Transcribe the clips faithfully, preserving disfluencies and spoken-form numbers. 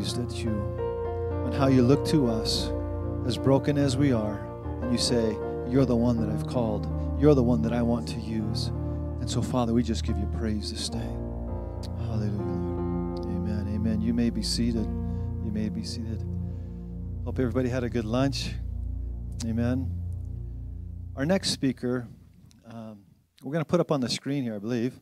amazed at you and how you look to us, as broken as we are, and you say, you're the one that I've called. You're the one that I want to use. And so, Father, we just give you praise this day. Hallelujah, Lord. Amen, amen. You may be seated. You may be seated. Hope everybody had a good lunch. Amen. Our next speaker, um, we're going to put up on the screen here, I believe.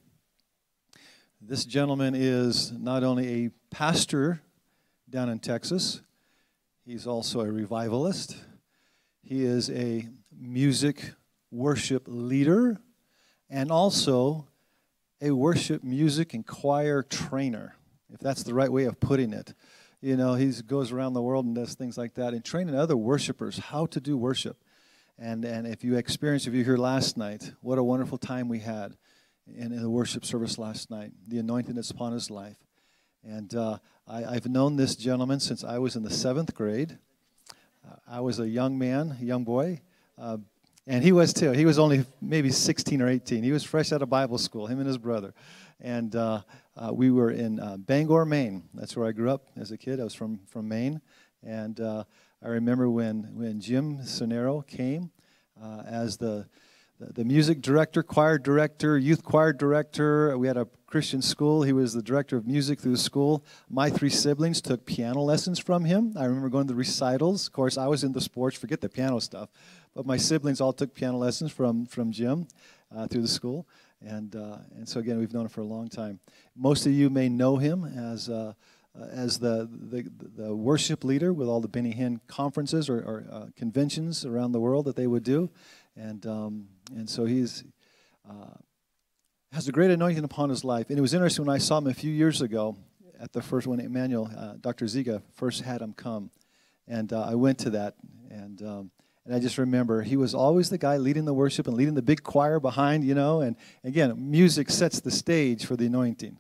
This gentleman is not only a pastor down in Texas, he's also a revivalist. He is a music worship leader and also a worship music and choir trainer, if that's the right way of putting it. You know, he goes around the world and does things like that and training other worshipers how to do worship. And and if you experienced, if you were here last night, what a wonderful time we had in, in the worship service last night, the anointing that's upon his life. And uh, I, I've known this gentleman since I was in the seventh grade. Uh, I was a young man, a young boy, uh, and he was too. He was only maybe sixteen or eighteen. He was fresh out of Bible school, him and his brother. And uh, uh, we were in uh, Bangor, Maine. That's where I grew up as a kid. I was from, from Maine. And uh, I remember when, when Jim Sonero came uh, as the the music director, choir director, youth choir director. We had a Christian school. He was the director of music through the school. My three siblings took piano lessons from him. I remember going to the recitals. Of course, I was into sports, forget the piano stuff. But my siblings all took piano lessons from, from Jim uh, through the school. And uh, and so, again, we've known him for a long time. Most of you may know him as uh, uh, as the, the the worship leader with all the Benny Hinn conferences or, or uh, conventions around the world that they would do. And um, and so he's uh, has a great anointing upon his life. And it was interesting when I saw him a few years ago at the first one, Emmanuel, uh, Doctor Ziga first had him come. And uh, I went to that. And um, and I just remember he was always the guy leading the worship and leading the big choir behind, you know. And again, music sets the stage for the anointing.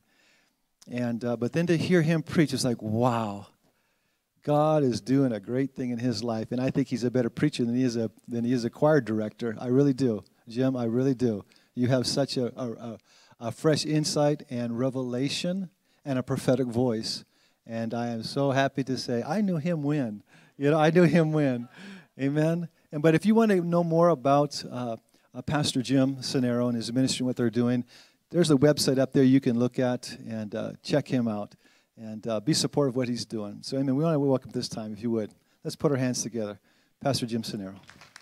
And uh, but then to hear him preach, it's like, wow. God is doing a great thing in his life, and I think he's a better preacher than he is a than he is a choir director. I really do, Jim. I really do. You have such a a, a fresh insight and revelation and a prophetic voice, and I am so happy to say I knew him when, you know, I knew him when, amen. And but if you want to know more about uh, uh, Pastor Jim Sonero and his ministry and what they're doing, there's a website up there you can look at and uh, check him out. And uh, be supportive of what he's doing. So, amen. We want to welcome this time, if you would. Let's put our hands together. Pastor Jim Sonero.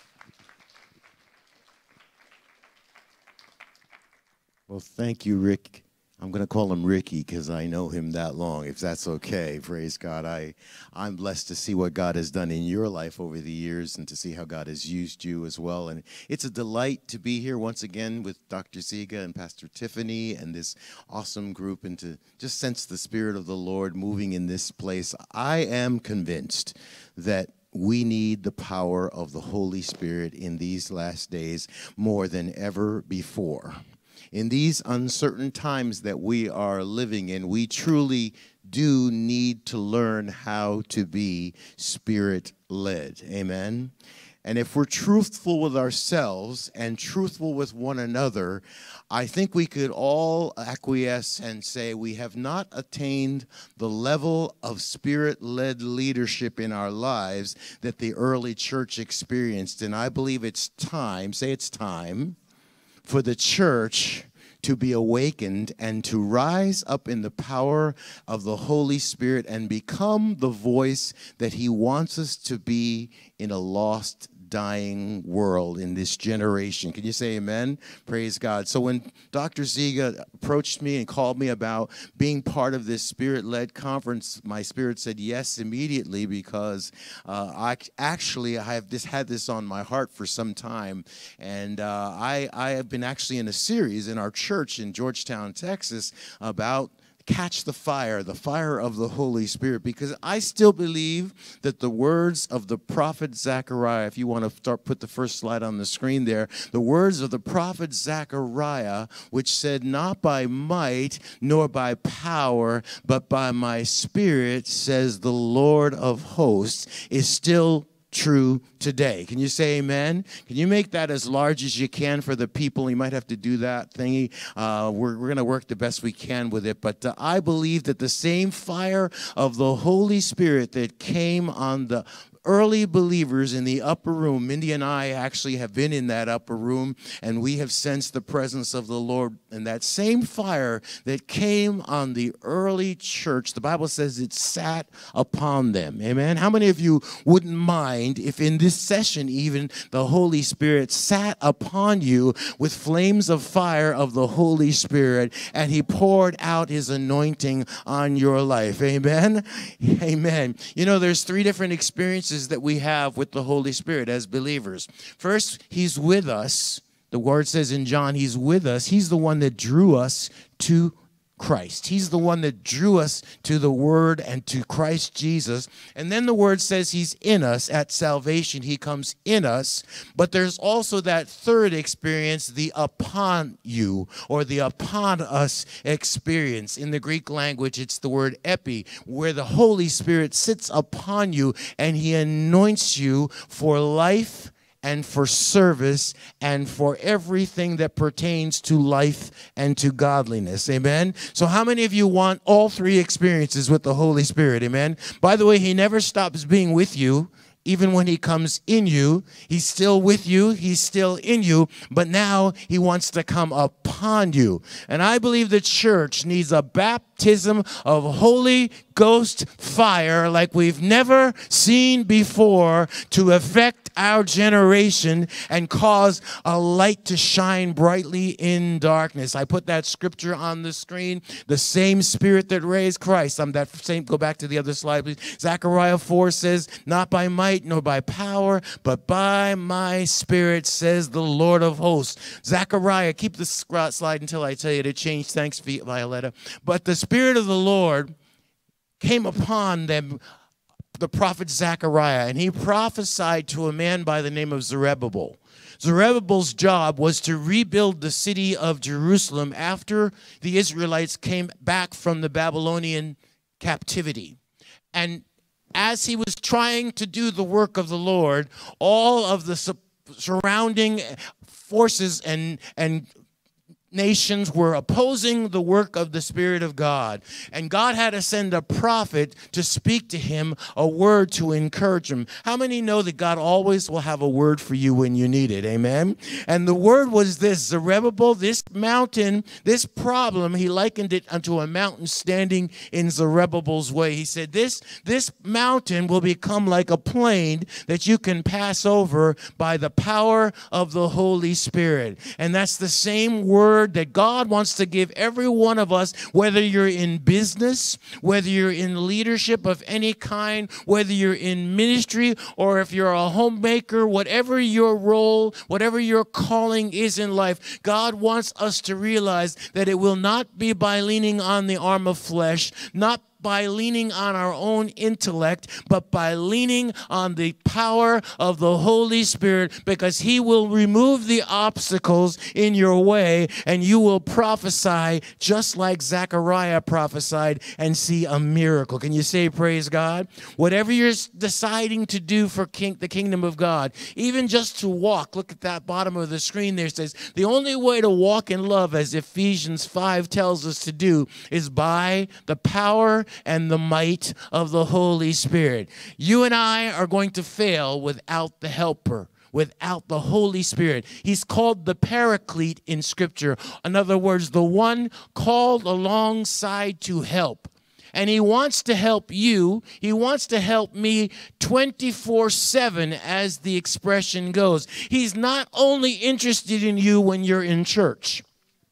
Well, thank you, Rick. I'm going to call him Ricky because I know him that long, if that's okay. Praise God. I, I'm blessed to see what God has done in your life over the years and to see how God has used you as well. And it's a delight to be here once again with Doctor Ziga and Pastor Tiffany and this awesome group and to just sense the Spirit of the Lord moving in this place. I am convinced that we need the power of the Holy Spirit in these last days more than ever before. In these uncertain times that we are living in, we truly do need to learn how to be Spirit-led. Amen? And if we're truthful with ourselves and truthful with one another, I think we could all acquiesce and say we have not attained the level of Spirit-led leadership in our lives that the early church experienced. And I believe it's time, say it's time, for the church to be awakened and to rise up in the power of the Holy Spirit and become the voice that he wants us to be in a lost, dying world in this generation. Can you say amen? Praise God. So when Doctor Ziga approached me and called me about being part of this Spirit-led conference, my spirit said yes immediately because uh, I actually I have this had this on my heart for some time, and uh, I I have been actually in a series in our church in Georgetown, Texas, about catch the fire, the fire of the Holy Spirit, because I still believe that the words of the prophet Zechariah, if you want to start, put the first slide on the screen there, the words of the prophet Zechariah, which said, not by might nor by power, but by my Spirit, says the Lord of hosts, is still true today. Can you say amen? Can you make that as large as you can for the people? You might have to do that thingy. Uh, we're we're going to work the best we can with it. But uh, I believe that the same fire of the Holy Spirit that came on the early believers in the upper room. Mindy and I actually have been in that upper room, and we have sensed the presence of the Lord. And that same fire that came on the early church, the Bible says it sat upon them. Amen? How many of you wouldn't mind if in this session even the Holy Spirit sat upon you with flames of fire of the Holy Spirit, and he poured out his anointing on your life? Amen? Amen. You know, there's three different experiences that we have with the Holy Spirit as believers. First, he's with us. The word says in John, he's with us. He's the one that drew us to Christ. He's the one that drew us to the Word and to Christ Jesus. And then the Word says he's in us at salvation. He comes in us. But there's also that third experience, the upon you or the upon us experience. In the Greek language, it's the word epi, where the Holy Spirit sits upon you and he anoints you for life and for service and for everything that pertains to life and to godliness. Amen? So how many of you want all three experiences with the Holy Spirit? Amen? By the way, he never stops being with you. Even when he comes in you, he's still with you, he's still in you, but now he wants to come upon you. And I believe the church needs a baptism of Holy Ghost fire like we've never seen before to affect our generation and cause a light to shine brightly in darkness. I put that scripture on the screen. The same Spirit that raised Christ. I'm that same. Go back to the other slide, please. Zechariah four says, "Not by might nor by power, but by my Spirit, says the Lord of hosts." Zechariah, keep the slide until I tell you to change. Thanks, Violetta. But the Spirit of the Lord came upon them, the prophet Zechariah, and he prophesied to a man by the name of Zerubbabel. Zerubbabel's job was to rebuild the city of Jerusalem after the Israelites came back from the Babylonian captivity. And as he was trying to do the work of the Lord, all of the su- surrounding forces and and nations were opposing the work of the Spirit of God. And God had to send a prophet to speak to him, a word to encourage him. How many know that God always will have a word for you when you need it? Amen? And the word was this: Zerubbabel, this mountain, this problem, he likened it unto a mountain standing in Zerubbabel's way. He said, this, this mountain will become like a plain that you can pass over by the power of the Holy Spirit. And that's the same word that God wants to give every one of us, whether you're in business, whether you're in leadership of any kind, whether you're in ministry, or if you're a homemaker, whatever your role, whatever your calling is in life, God wants us to realize that it will not be by leaning on the arm of flesh, not by leaning on our own intellect, but by leaning on the power of the Holy Spirit, because he will remove the obstacles in your way and you will prophesy just like Zechariah prophesied and see a miracle. Can you say praise God? Whatever you're deciding to do for king, the kingdom of God, even just to walk, look at that bottom of the screen there, it says the only way to walk in love, as Ephesians five tells us to do, is by the power and the might of the Holy Spirit. You and I are going to fail without the helper, without the Holy Spirit. He's called the Paraclete in Scripture. In other words, the one called alongside to help. And he wants to help you. He wants to help me twenty-four seven, as the expression goes. He's not only interested in you when you're in church.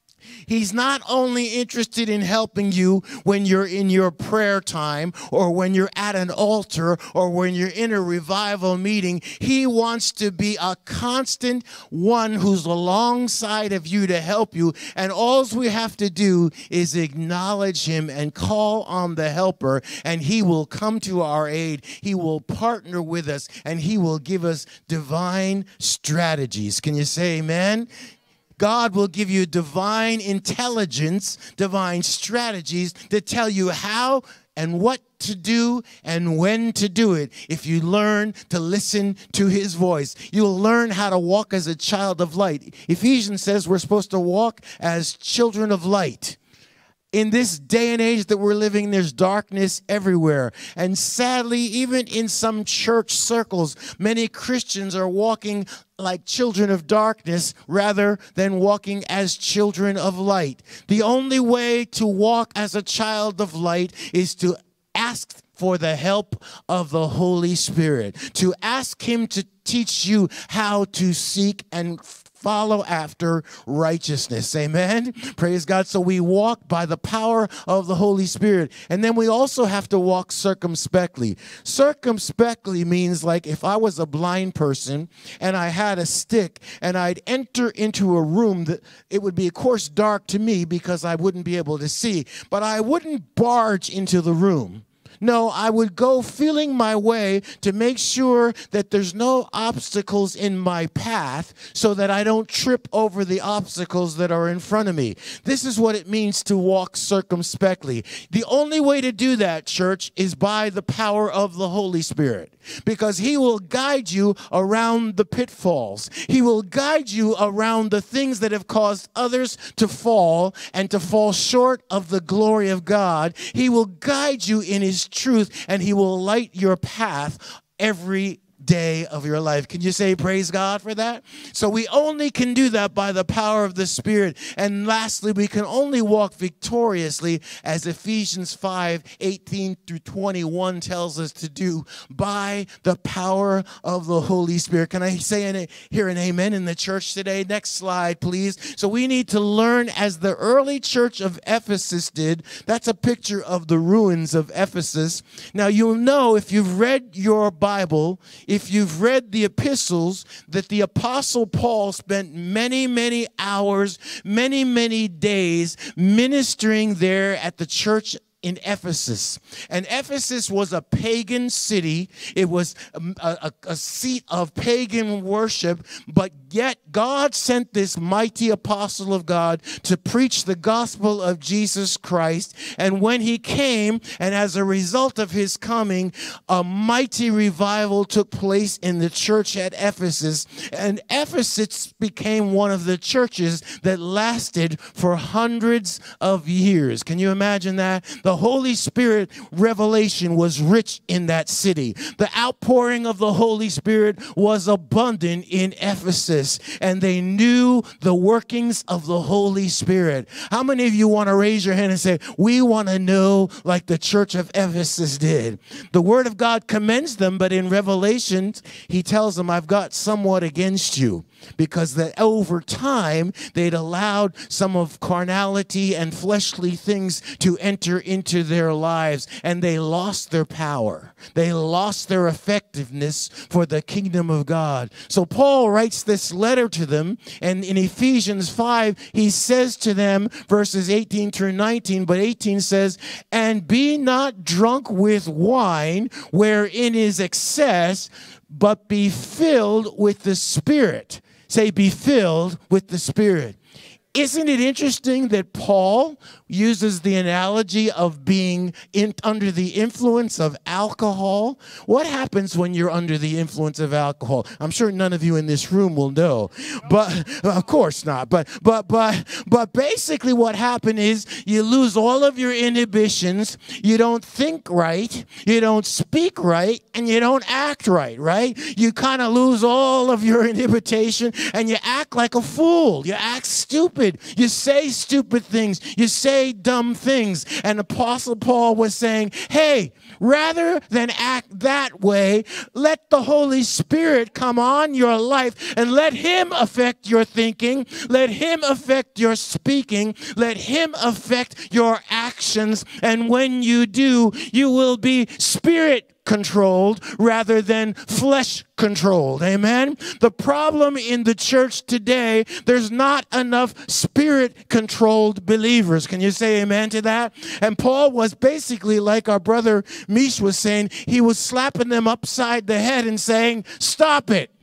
He's not only interested in helping you when you're in your prayer time or when you're at an altar or when you're in a revival meeting. He wants to be a constant one who's alongside of you to help you. And all we have to do is acknowledge him and call on the helper, and he will come to our aid. He will partner with us, and he will give us divine strategies. Can you say amen? God will give you divine intelligence, divine strategies to tell you how and what to do and when to do it if you learn to listen to his voice. You'll learn how to walk as a child of light. Ephesians says we're supposed to walk as children of light. In this day and age that we're living, there's darkness everywhere. And sadly, even in some church circles, many Christians are walking like children of darkness rather than walking as children of light. The only way to walk as a child of light is to ask for the help of the Holy Spirit, to ask him to teach you how to seek and follow after righteousness. Amen. Praise God. So we walk by the power of the Holy Spirit. And then we also have to walk circumspectly. Circumspectly means like if I was a blind person and I had a stick and I'd enter into a room, that it would be, of course, dark to me because I wouldn't be able to see, but I wouldn't barge into the room. No, I would go feeling my way to make sure that there's no obstacles in my path so that I don't trip over the obstacles that are in front of me. This is what it means to walk circumspectly. The only way to do that, church, is by the power of the Holy Spirit, because he will guide you around the pitfalls. He will guide you around the things that have caused others to fall and to fall short of the glory of God. He will guide you in his truth, and he will light your path every day of your life. Can you say praise God for that? So we only can do that by the power of the Spirit. And lastly, we can only walk victoriously, as Ephesians five, eighteen through twenty-one tells us to do, by the power of the Holy Spirit. Can I say an, hear an amen in the church today? Next slide, please. So we need to learn as the early church of Ephesus did. That's a picture of the ruins of Ephesus. Now you'll know, if you've read your Bible, if you've read the epistles, that the Apostle Paul spent many, many hours, many, many days ministering there at the church in Ephesus. And Ephesus was a pagan city. It was a, a, a seat of pagan worship, but yet God sent this mighty apostle of God to preach the gospel of Jesus Christ. And when he came, and as a result of his coming, a mighty revival took place in the church at Ephesus. And Ephesus became one of the churches that lasted for hundreds of years. Can you imagine that? The Holy Spirit revelation was rich in that city. The outpouring of the Holy Spirit was abundant in Ephesus, and they knew the workings of the Holy Spirit. How many of you want to raise your hand and say, we want to know like the church of Ephesus did? The Word of God commends them, but in Revelation, he tells them, I've got somewhat against you, because that over time they'd allowed some of carnality and fleshly things to enter into their lives, and they lost their power. They lost their effectiveness for the kingdom of God. So Paul writes this letter to them, and in Ephesians five, he says to them, verses eighteen through nineteen, but eighteen says, and be not drunk with wine, wherein is excess, but be filled with the Spirit. Say, be filled with the Spirit. Isn't it interesting that Paul uses the analogy of being in, under the influence of alcohol? What happens when you're under the influence of alcohol? I'm sure none of you in this room will know, but of course not. But but but but basically, what happened is you lose all of your inhibitions. You don't think right. You don't speak right, and you don't act right. Right? You kind of lose all of your inhibition, and you act like a fool. You act stupid. You say stupid things. You say dumb things. And Apostle Paul was saying, hey, rather than act that way, let the Holy Spirit come on your life and let him affect your thinking. Let him affect your speaking. Let him affect your actions. And when you do, you will be spirit controlled rather than flesh controlled. Amen. The problem in the church today, there's not enough spirit controlled believers. Can you say amen to that? And Paul was basically, like our brother Mish was saying, he was slapping them upside the head and saying, stop it.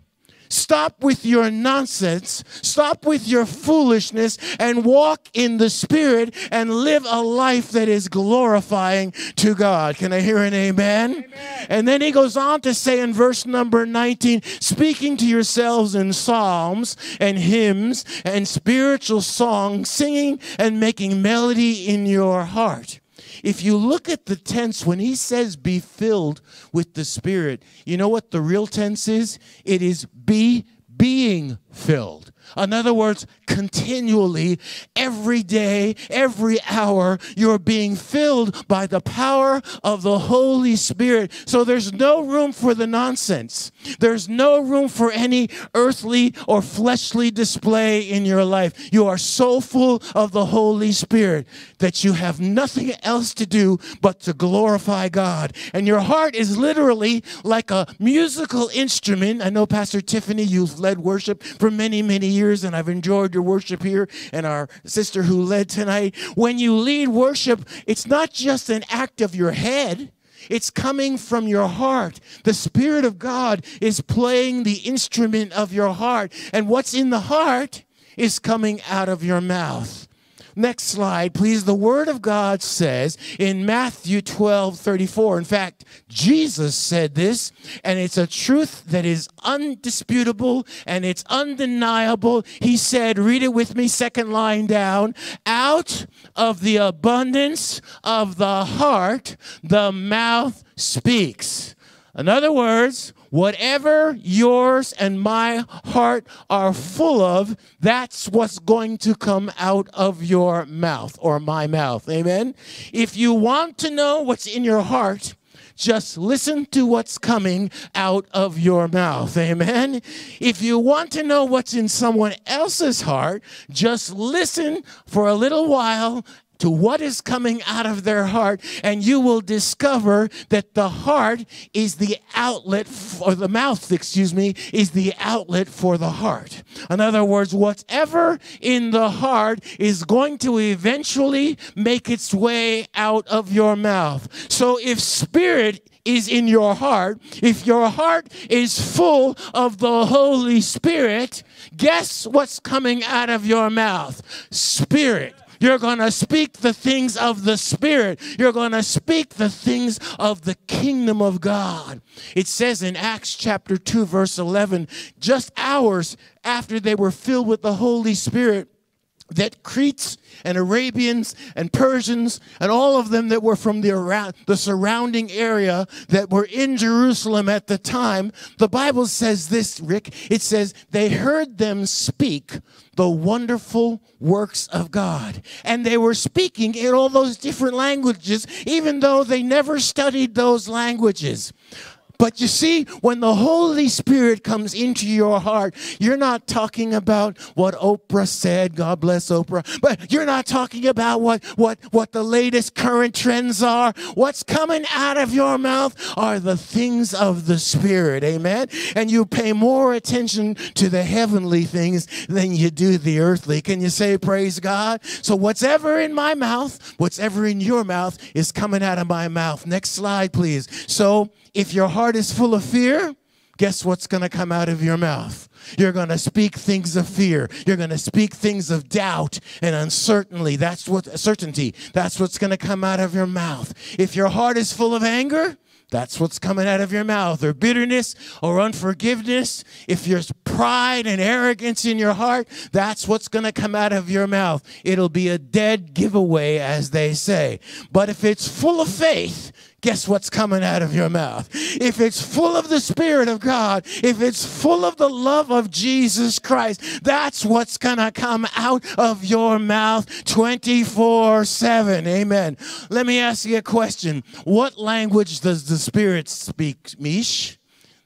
Stop with your nonsense. Stop with your foolishness and walk in the Spirit and live a life that is glorifying to God. Can I hear an amen? Amen. And then he goes on to say in verse number nineteen, speaking to yourselves in psalms and hymns and spiritual songs, singing and making melody in your heart. If you look at the tense, when he says be filled with the Spirit, you know what the real tense is? It is be being filled. In other words, continually, every day, every hour, you're being filled by the power of the Holy Spirit. So there's no room for the nonsense. There's no room for any earthly or fleshly display in your life. You are so full of the Holy Spirit that you have nothing else to do but to glorify God. And your heart is literally like a musical instrument. I know, Pastor Tiffany, you've led worship for many, many years, and I've enjoyed your worship here, and our sister who led tonight. When you lead worship, it's not just an act of your head. It's coming from your heart. The Spirit of God is playing the instrument of your heart, and what's in the heart is coming out of your mouth. Next slide, please. The Word of God says in Matthew twelve thirty-four, in fact, Jesus said this, and it's a truth that is undisputable and it's undeniable. He said, read it with me, second line down, out of the abundance of the heart, the mouth speaks. In other words, whatever yours and my heart are full of, that's what's going to come out of your mouth or my mouth. Amen? If you want to know what's in your heart, just listen to what's coming out of your mouth. Amen? If you want to know what's in someone else's heart, just listen for a little while to what is coming out of their heart, and you will discover that the heart is the outlet, or the mouth, excuse me, is the outlet for the heart. In other words, whatever in the heart is going to eventually make its way out of your mouth. So if spirit is in your heart, if your heart is full of the Holy Spirit, guess what's coming out of your mouth? Spirit. You're going to speak the things of the Spirit. You're going to speak the things of the kingdom of God. It says in Acts chapter two, verse eleven, just hours after they were filled with the Holy Spirit, that Cretes and Arabians and Persians and all of them that were from the around, the surrounding area that were in Jerusalem at the time, the Bible says this, Rick, it says they heard them speak the wonderful works of God. And they were speaking in all those different languages, even though they never studied those languages. But you see, when the Holy Spirit comes into your heart, you're not talking about what Oprah said, God bless Oprah, but you're not talking about what, what, what the latest current trends are. What's coming out of your mouth are the things of the Spirit, amen? And you pay more attention to the heavenly things than you do the earthly. Can you say praise God? So whatever in my mouth, whatever in your mouth is coming out of my mouth. Next slide, please. So if your heart is full of fear, guess what's going to come out of your mouth? You're going to speak things of fear. You're going to speak things of doubt and uncertainty. That's what certainty. That's what's going to come out of your mouth. If your heart is full of anger, that's what's coming out of your mouth, or bitterness or unforgiveness. If there's pride and arrogance in your heart, that's what's going to come out of your mouth. It'll be a dead giveaway, as they say. But if it's full of faith, guess what's coming out of your mouth? If it's full of the Spirit of God, if it's full of the love of Jesus Christ, that's what's going to come out of your mouth twenty-four seven. Amen. Let me ask you a question. What language does the Spirit speak, Mish?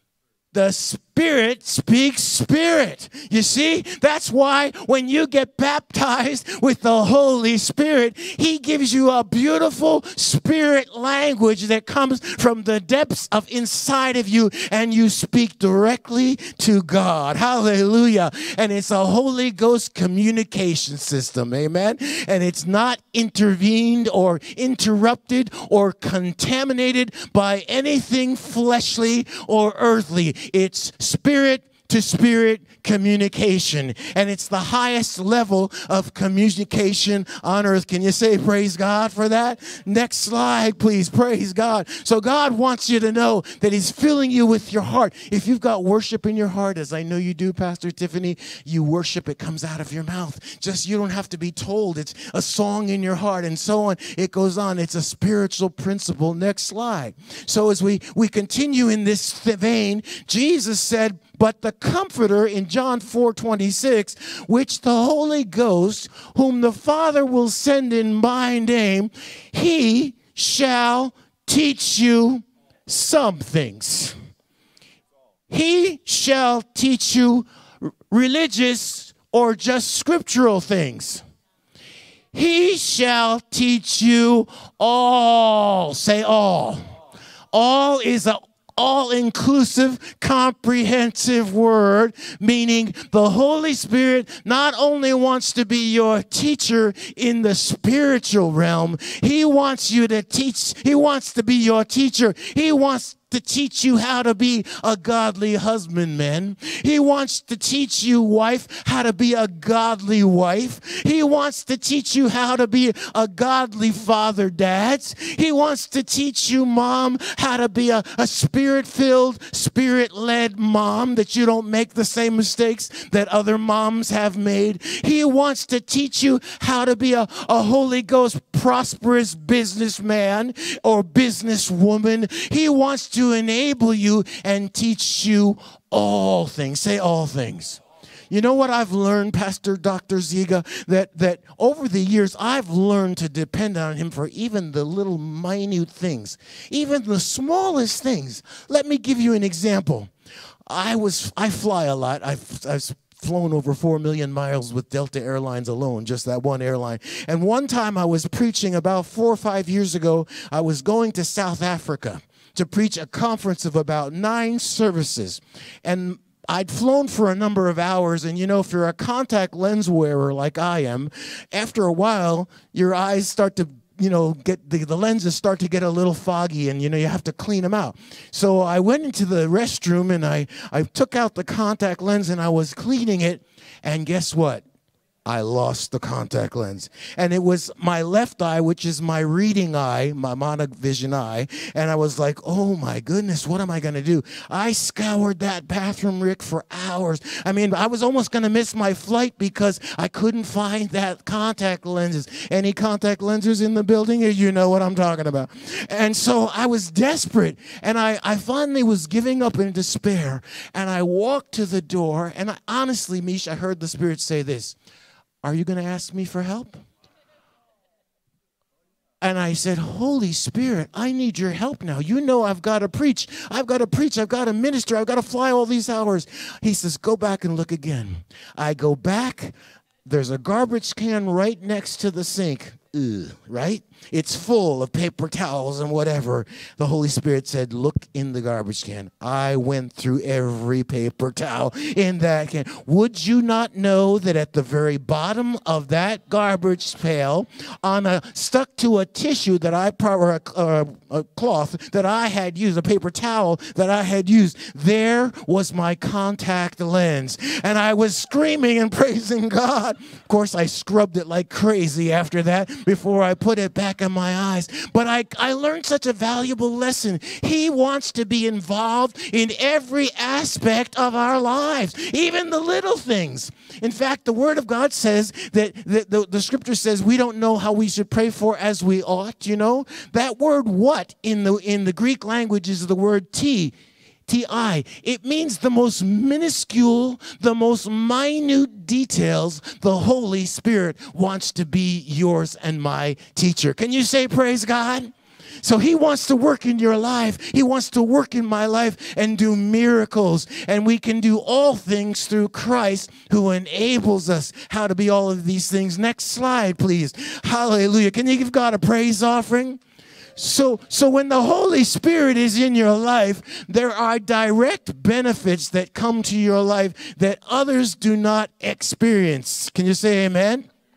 The Spirit speaks Spirit. You see, that's why when you get baptized with the Holy Spirit, He gives you a beautiful Spirit language that comes from the depths of inside of you, and you speak directly to God. Hallelujah. And it's a Holy Ghost communication system. Amen. And it's not intervened or interrupted or contaminated by anything fleshly or earthly. It's spirit to spirit communication. And it's the highest level of communication on earth. Can you say praise God for that? Next slide, please. Praise God. So God wants you to know that he's filling you with your heart. If you've got worship in your heart, as I know you do, Pastor Tiffany, you worship, it comes out of your mouth. Just, you don't have to be told. It's a song in your heart and so on. It goes on. It's a spiritual principle. Next slide. So as we, we continue in this vein, Jesus said, but the Comforter in John four twenty-six, which the Holy Ghost, whom the Father will send in my name, he shall teach you some things. He shall teach you religious or just scriptural things. He shall teach you all. Say all. All is a all-inclusive, comprehensive word, meaning the Holy Spirit not only wants to be your teacher in the spiritual realm, he wants you to teach, he wants to be your teacher. He wants to teach you how to be a godly husbandman. He wants to teach you, wife, how to be a godly wife. He wants to teach you how to be a godly father, dads. He wants to teach you, mom, how to be a, a spirit-filled, spirit-led mom, that you don't make the same mistakes that other moms have made. He wants to teach you how to be a, a Holy Ghost prosperous businessman or businesswoman. He wants to to enable you and teach you all things. Say all things. You know what I've learned, Pastor Doctor Ziga, that, that over the years I've learned to depend on him for even the little minute things, even the smallest things. Let me give you an example. I was I fly a lot. I've, I've flown over four million miles with Delta Airlines alone, just that one airline. And one time I was preaching about four or five years ago. I was going to South Africa to preach a conference of about nine services. And I'd flown for a number of hours, and you know, if you're a contact lens wearer like I am, after a while, your eyes start to, you know, get the, the lenses start to get a little foggy, and you know, you have to clean them out. So I went into the restroom and I, I took out the contact lens and I was cleaning it, and guess what? I lost the contact lens. And it was my left eye, which is my reading eye, my monovision eye. And I was like, oh my goodness, what am I going to do? I scoured that bathroom, Rick, for hours. I mean, I was almost going to miss my flight because I couldn't find that contact lenses. Any contact lenses in the building? You know what I'm talking about. And so I was desperate. And I, I finally was giving up in despair. And I walked to the door. And I, honestly, Mish, I heard the Spirit say this. Are you going to ask me for help? And I said, Holy Spirit, I need your help now. You know I've got to preach. I've got to preach. I've got to minister. I've got to fly all these hours. He says, go back and look again. I go back. There's a garbage can right next to the sink. Ugh, right? It's full of paper towels and whatever. The Holy Spirit said, look in the garbage can. I went through every paper towel in that can. Would you not know that at the very bottom of that garbage pail, on a stuck to a tissue that I, or a, uh, a cloth that I had used, a paper towel that I had used, there was my contact lens. And I was screaming and praising God. Of course, I scrubbed it like crazy after that before I put it back in my eyes. But I, I learned such a valuable lesson. He wants to be involved in every aspect of our lives, even the little things. In fact, the Word of God says that, that the, the Scripture says we don't know how we should pray for as we ought, you know. That word what in the, in the Greek language is the word T. T I. It means the most minuscule, the most minute details. The Holy Spirit wants to be yours and my teacher. Can you say praise God? So he wants to work in your life. He wants to work in my life and do miracles. And we can do all things through Christ who enables us how to be all of these things. Next slide, please. Hallelujah. Can you give God a praise offering? So, so when the Holy Spirit is in your life, there are direct benefits that come to your life that others do not experience. Can you say amen?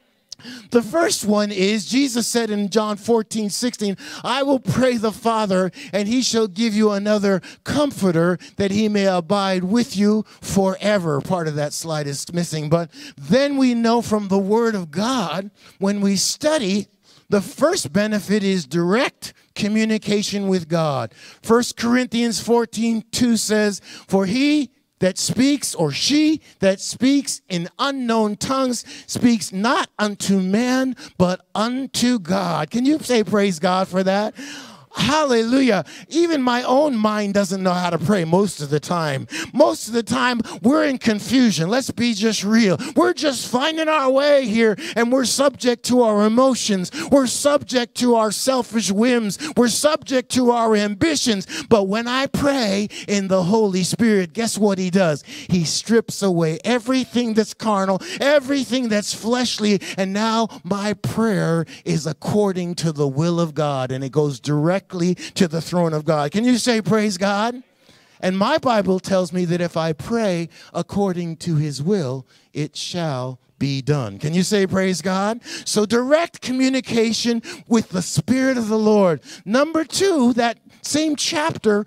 The first one is Jesus said in John fourteen, sixteen, I will pray the Father, and he shall give you another comforter that he may abide with you forever. Part of that slide is missing. But then we know from the Word of God, when we study, the first benefit is direct communication with God. First Corinthians fourteen, two says, for he that speaks, or she that speaks in unknown tongues, speaks not unto man, but unto God. Can you say praise God for that? Hallelujah. Even my own mind doesn't know how to pray most of the time. Most of the time, we're in confusion. Let's be just real. We're just finding our way here, and we're subject to our emotions. We're subject to our selfish whims. We're subject to our ambitions. But when I pray in the Holy Spirit, guess what he does? He strips away everything that's carnal, everything that's fleshly, and now my prayer is according to the will of God, and it goes directly to the throne of God. Can you say praise God? And my Bible tells me that if I pray according to his will, it shall be done. Can you say praise God? So direct communication with the Spirit of the Lord. Number two, that same chapter,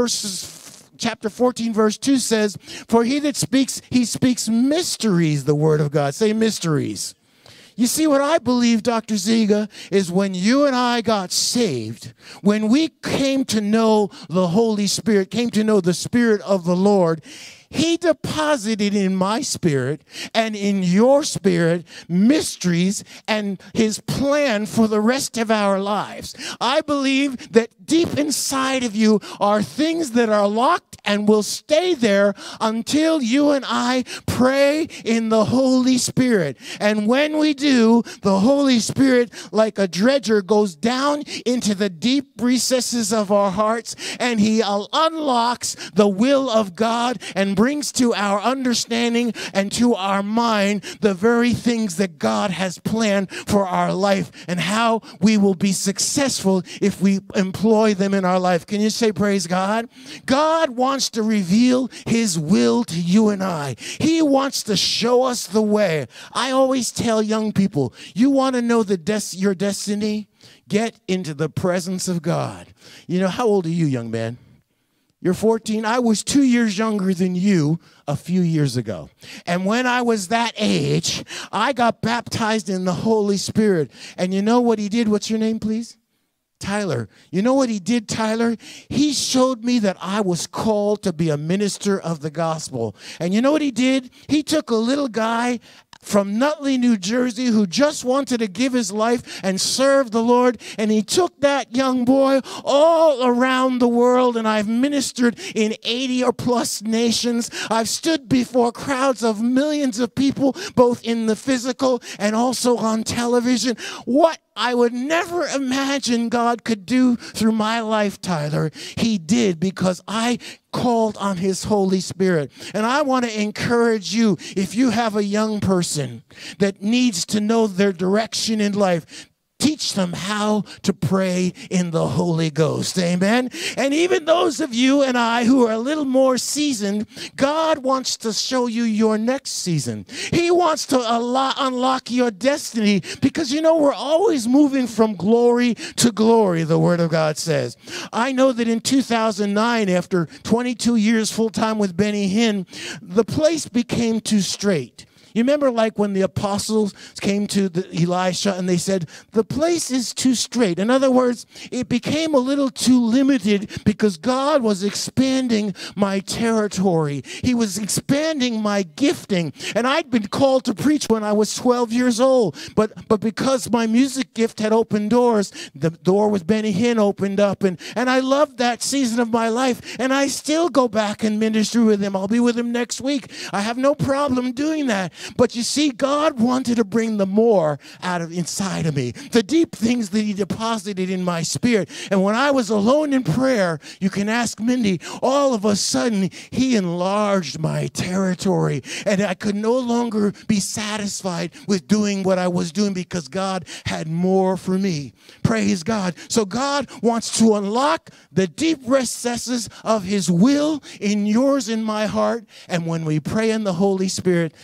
verses chapter fourteen, verse two says, for he that speaks, he speaks mysteries, the word of God. Say mysteries. You see, what I believe, Doctor Ziga, is when you and I got saved, when we came to know the Holy Spirit, came to know the Spirit of the Lord, he deposited in my spirit and in your spirit mysteries and his plan for the rest of our lives. I believe that deep inside of you are things that are locked and will stay there until you and I pray in the Holy Spirit. And when we do, the Holy Spirit, like a dredger, goes down into the deep recesses of our hearts, and he unlocks the will of God and brings to our understanding and to our mind the very things that God has planned for our life and how we will be successful if we employ them in our life. Can you say praise God? God wants to reveal his will to you and I. He wants to show us the way. I always tell young people, you want to know the des- your destiny? Get into the presence of God. You know, how old are you, young man? You're fourteen. I was two years younger than you a few years ago. And when I was that age, I got baptized in the Holy Spirit. And you know what he did? What's your name, please? Tyler. You know what he did, Tyler? He showed me that I was called to be a minister of the gospel. And you know what he did? He took a little guy from Nutley, New Jersey, who just wanted to give his life and serve the Lord. And he took that young boy all around the world, and I've ministered in eighty or plus nations. I've stood before crowds of millions of people, both in the physical and also on television. What I would never imagine God could do through my life, Tyler, he did, because I called on his Holy Spirit. And I want to encourage you, if you have a young person that needs to know their direction in life, teach them how to pray in the Holy Ghost. Amen. And even those of you and I who are a little more seasoned, God wants to show you your next season. He wants to unlock your destiny, because, you know, we're always moving from glory to glory, the Word of God says. I know that in two thousand nine, after twenty-two years full-time with Benny Hinn, the place became too straight. You remember, like when the apostles came to the Elisha and they said, the place is too straight. In other words, it became a little too limited because God was expanding my territory. He was expanding my gifting. And I'd been called to preach when I was twelve years old. But but because my music gift had opened doors, the door with Benny Hinn opened up. And, and I loved that season of my life. And I still go back and minister with him. I'll be with him next week. I have no problem doing that. But you see, God wanted to bring the more out of inside of me, the deep things that he deposited in my spirit. And when I was alone in prayer, you can ask Mindy, all of a sudden, he enlarged my territory. And I could no longer be satisfied with doing what I was doing, because God had more for me. Praise God. So God wants to unlock the deep recesses of his will in yours, in my heart. And when we pray in the Holy Spirit, that's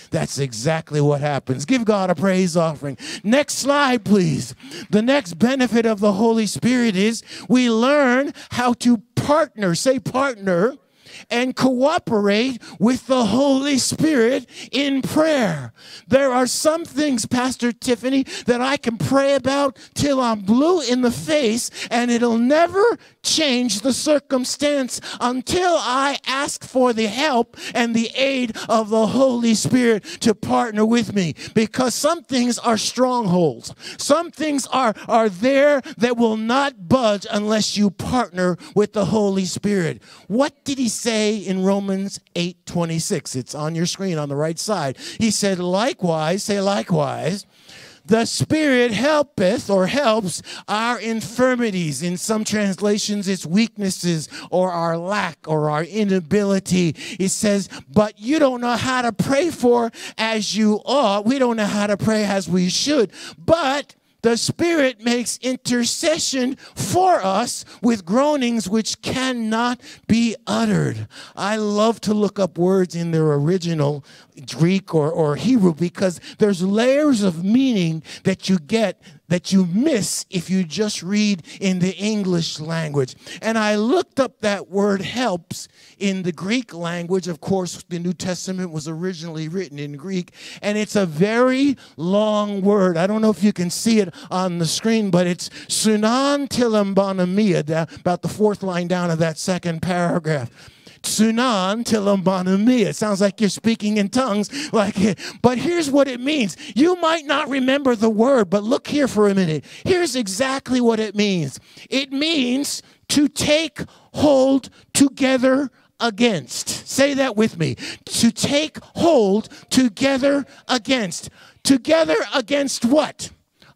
exactly what happens. Give God a praise offering. Next slide, please. The next benefit of the Holy Spirit is we learn how to partner, say partner, and cooperate with the Holy Spirit in prayer. There are some things, Pastor Tiffany, that I can pray about till I'm blue in the face, and it'll never change the circumstance until I ask for the help and the aid of the Holy Spirit to partner with me. Because some things are strongholds. Some things are, are there that will not budge unless you partner with the Holy Spirit. What did he say in Romans eight twenty-six? It's on your screen on the right side. He said, likewise, say likewise, the Spirit helpeth or helps our infirmities. In some translations, it's weaknesses or our lack or our inability. It says, but you don't know how to pray for as you ought. We don't know how to pray as we should. But the Spirit makes intercession for us with groanings which cannot be uttered. I love to look up words in their original Greek or, or Hebrew because there's layers of meaning that you get that you miss if you just read in the English language. And I looked up that word helps in the Greek language. Of course, the New Testament was originally written in Greek, and it's a very long word. I don't know if you can see it on the screen, but it's sunan tilambonamia, about the fourth line down of that second paragraph. Sunan tilambonamia. It sounds like you're speaking in tongues. Like, but here's what it means. You might not remember the word, but look here for a minute. Here's exactly what it means. It means to take hold together against. Say that with me. To take hold together against. Together against what?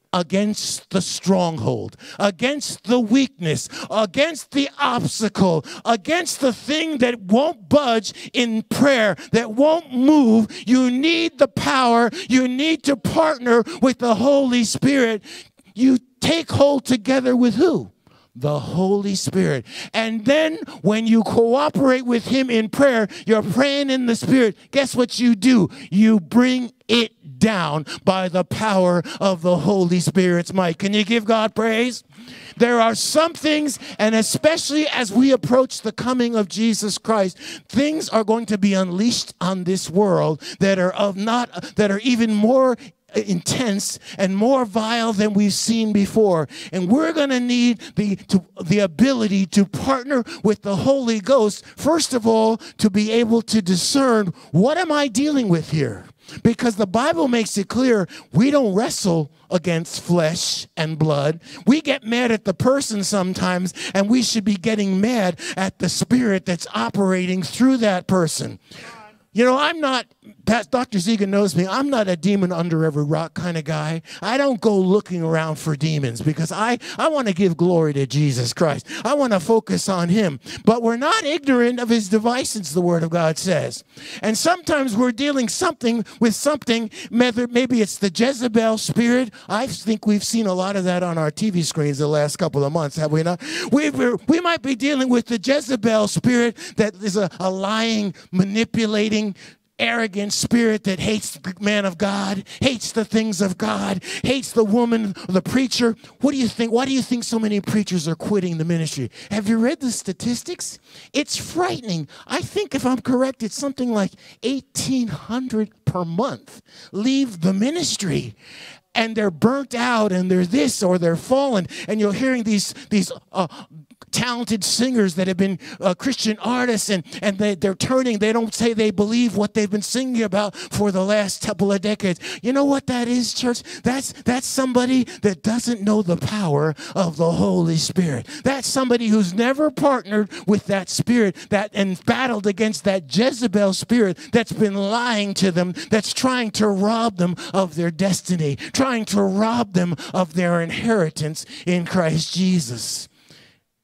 Against the stronghold, against the weakness, against the obstacle, against the thing that won't budge in prayer, that won't move. You need the power. You need to partner with the Holy Spirit. You take hold together with who? The Holy Spirit. And then when you cooperate with him in prayer, you're praying in the Spirit. Guess what you do? You bring it down by the power of the Holy Spirit's might. Can you give God praise? There are some things, and especially as we approach the coming of Jesus Christ, things are going to be unleashed on this world that are of not that are even more intense and more vile than we've seen before. And we're going to need the to, the ability to partner with the Holy Ghost, first of all, to be able to discern, what am I dealing with here? Because the Bible makes it clear we don't wrestle against flesh and blood. We get mad at the person sometimes, and we should be getting mad at the spirit that's operating through that person. You know, I'm not, Doctor Zegan knows me, I'm not a demon under every rock kind of guy. I don't go looking around for demons because I, I want to give glory to Jesus Christ. I want to focus on him. But we're not ignorant of his devices, the Word of God says. And sometimes we're dealing something with something, maybe it's the Jezebel spirit. I think we've seen a lot of that on our T V screens the last couple of months, have we not? We, we might be dealing with the Jezebel spirit that is a, a lying, manipulating, arrogant spirit that hates the man of God, hates the things of God, hates the woman, the preacher. What do you think? Why do you think so many preachers are quitting the ministry? Have you read the statistics? It's frightening. I think if I'm correct, it's something like eighteen hundred per month leave the ministry. And they're burnt out, and they're this or they're fallen. And you're hearing these these uh, talented singers that have been uh, Christian artists, and, and they, they're turning. They don't say they believe what they've been singing about for the last couple of decades. You know what that is, church? That's, that's somebody that doesn't know the power of the Holy Spirit. That's somebody who's never partnered with that spirit that and battled against that Jezebel spirit that's been lying to them, that's trying to rob them of their destiny, trying to rob them of their inheritance in Christ Jesus.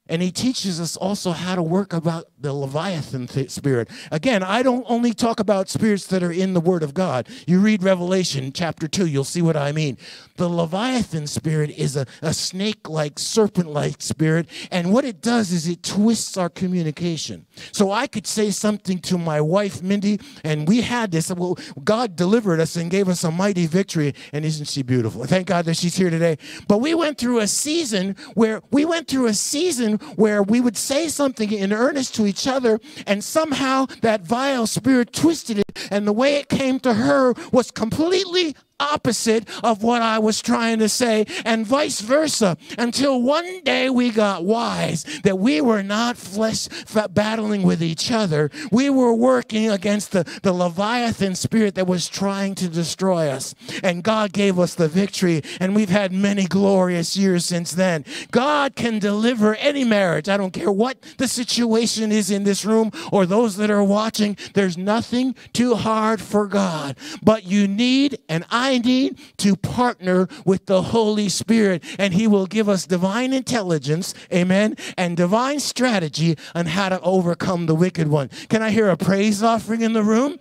And he teaches us also how to work about the Leviathan th- spirit. Again, I don't only talk about spirits that are in the Word of God. You read Revelation chapter two, you'll see what I mean. The Leviathan spirit is a, a snake-like, serpent-like spirit. And what it does is it twists our communication. So I could say something to my wife, Mindy, and we had this. Well, God delivered us and gave us a mighty victory. And isn't she beautiful? Thank God that she's here today. But we went through a season where we went through a season where we would say something in earnest to each other, and somehow that vile spirit twisted it, and the way it came to her was completely opposite of what I was trying to say, and vice versa, until one day we got wise that we were not flesh battling with each other. We were working against the, the Leviathan spirit that was trying to destroy us, and God gave us the victory, and we've had many glorious years since then. God can deliver any marriage. I don't care what the situation is in this room or those that are watching. There's nothing too hard for God, but you need, and I I need to partner with the Holy Spirit, and he will give us divine intelligence, amen, and divine strategy on how to overcome the wicked one. Can I hear a praise offering in the room?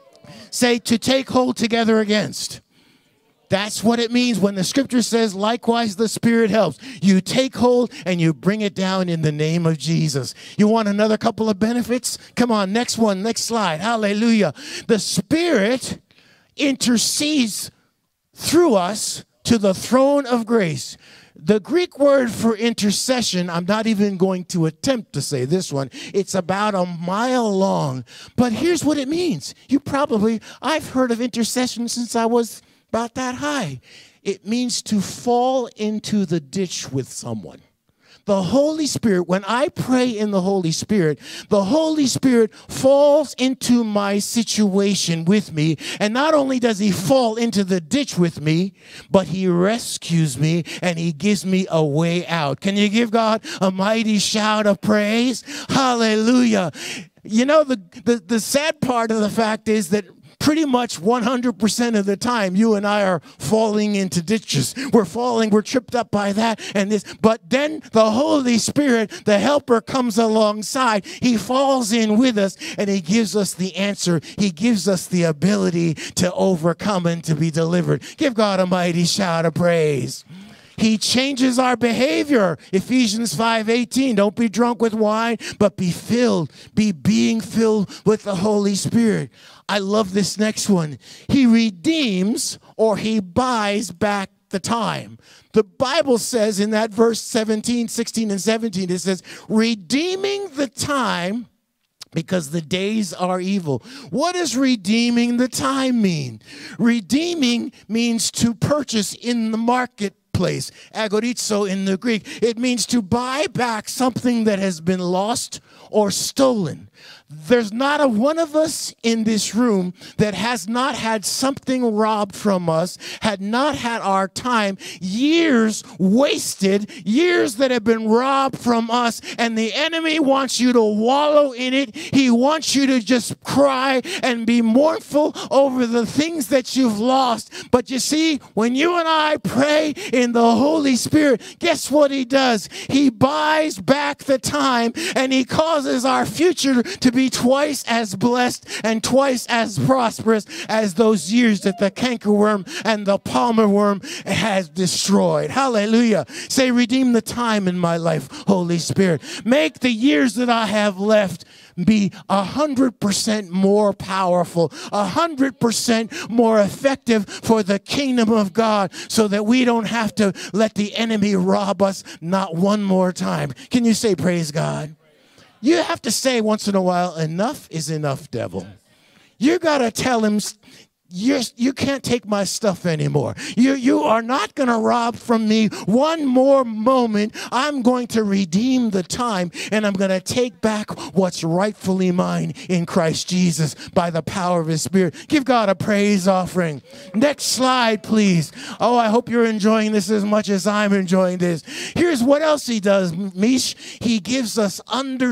Say, to take hold together against. That's what it means when the scripture says, likewise the Spirit helps. You take hold and you bring it down in the name of Jesus. You want another couple of benefits? Come on, next one, next slide. Hallelujah. The Spirit intercedes through us to the throne of grace. The Greek word for intercession, I'm not even going to attempt to say this one. It's about a mile long. But here's what it means. You probably, I've heard of intercession since I was about that high. It means to fall into the ditch with someone. The Holy Spirit, when I pray in the Holy Spirit, the Holy Spirit falls into my situation with me. And not only does he fall into the ditch with me, but he rescues me and he gives me a way out. Can you give God a mighty shout of praise? Hallelujah. You know, the, the, the sad part of the fact is that pretty much one hundred percent of the time, you and I are falling into ditches. We're falling, we're tripped up by that and this. But then the Holy Spirit, the helper, comes alongside. He falls in with us and he gives us the answer. He gives us the ability to overcome and to be delivered. Give God a mighty shout of praise. He changes our behavior. Ephesians five eighteen, don't be drunk with wine, but be filled. Be being filled with the Holy Spirit. I love this next one. He redeems or he buys back the time. The Bible says in that verse seventeen, sixteen, and seventeen, it says, redeeming the time because the days are evil. What does redeeming the time mean? Redeeming means to purchase in the market place. Agorizo in the Greek. It means to buy back something that has been lost or stolen. There's not a one of us in this room that has not had something robbed from us, had not had our time, years wasted, years that have been robbed from us, and the enemy wants you to wallow in it. He wants you to just cry and be mournful over the things that you've lost. But you see, when you and I pray in the Holy Spirit, guess what he does? He buys back the time and he causes our future to be twice as blessed and twice as prosperous as those years that the cankerworm and the palmer worm has destroyed. Hallelujah. Say, redeem the time in my life, Holy Spirit. Make the years that I have left be a hundred percent more powerful, a hundred percent more effective for the kingdom of God, so that we don't have to let the enemy rob us not one more time. Can you say praise God? You have to say once in a while, enough is enough, devil. You got to tell him, You're, you can't take my stuff anymore. You, you are not going to rob from me one more moment. I'm going to redeem the time, and I'm going to take back what's rightfully mine in Christ Jesus by the power of his Spirit. Give God a praise offering. Next slide, please. Oh, I hope you're enjoying this as much as I'm enjoying this. Here's what else he does, Mish. He gives us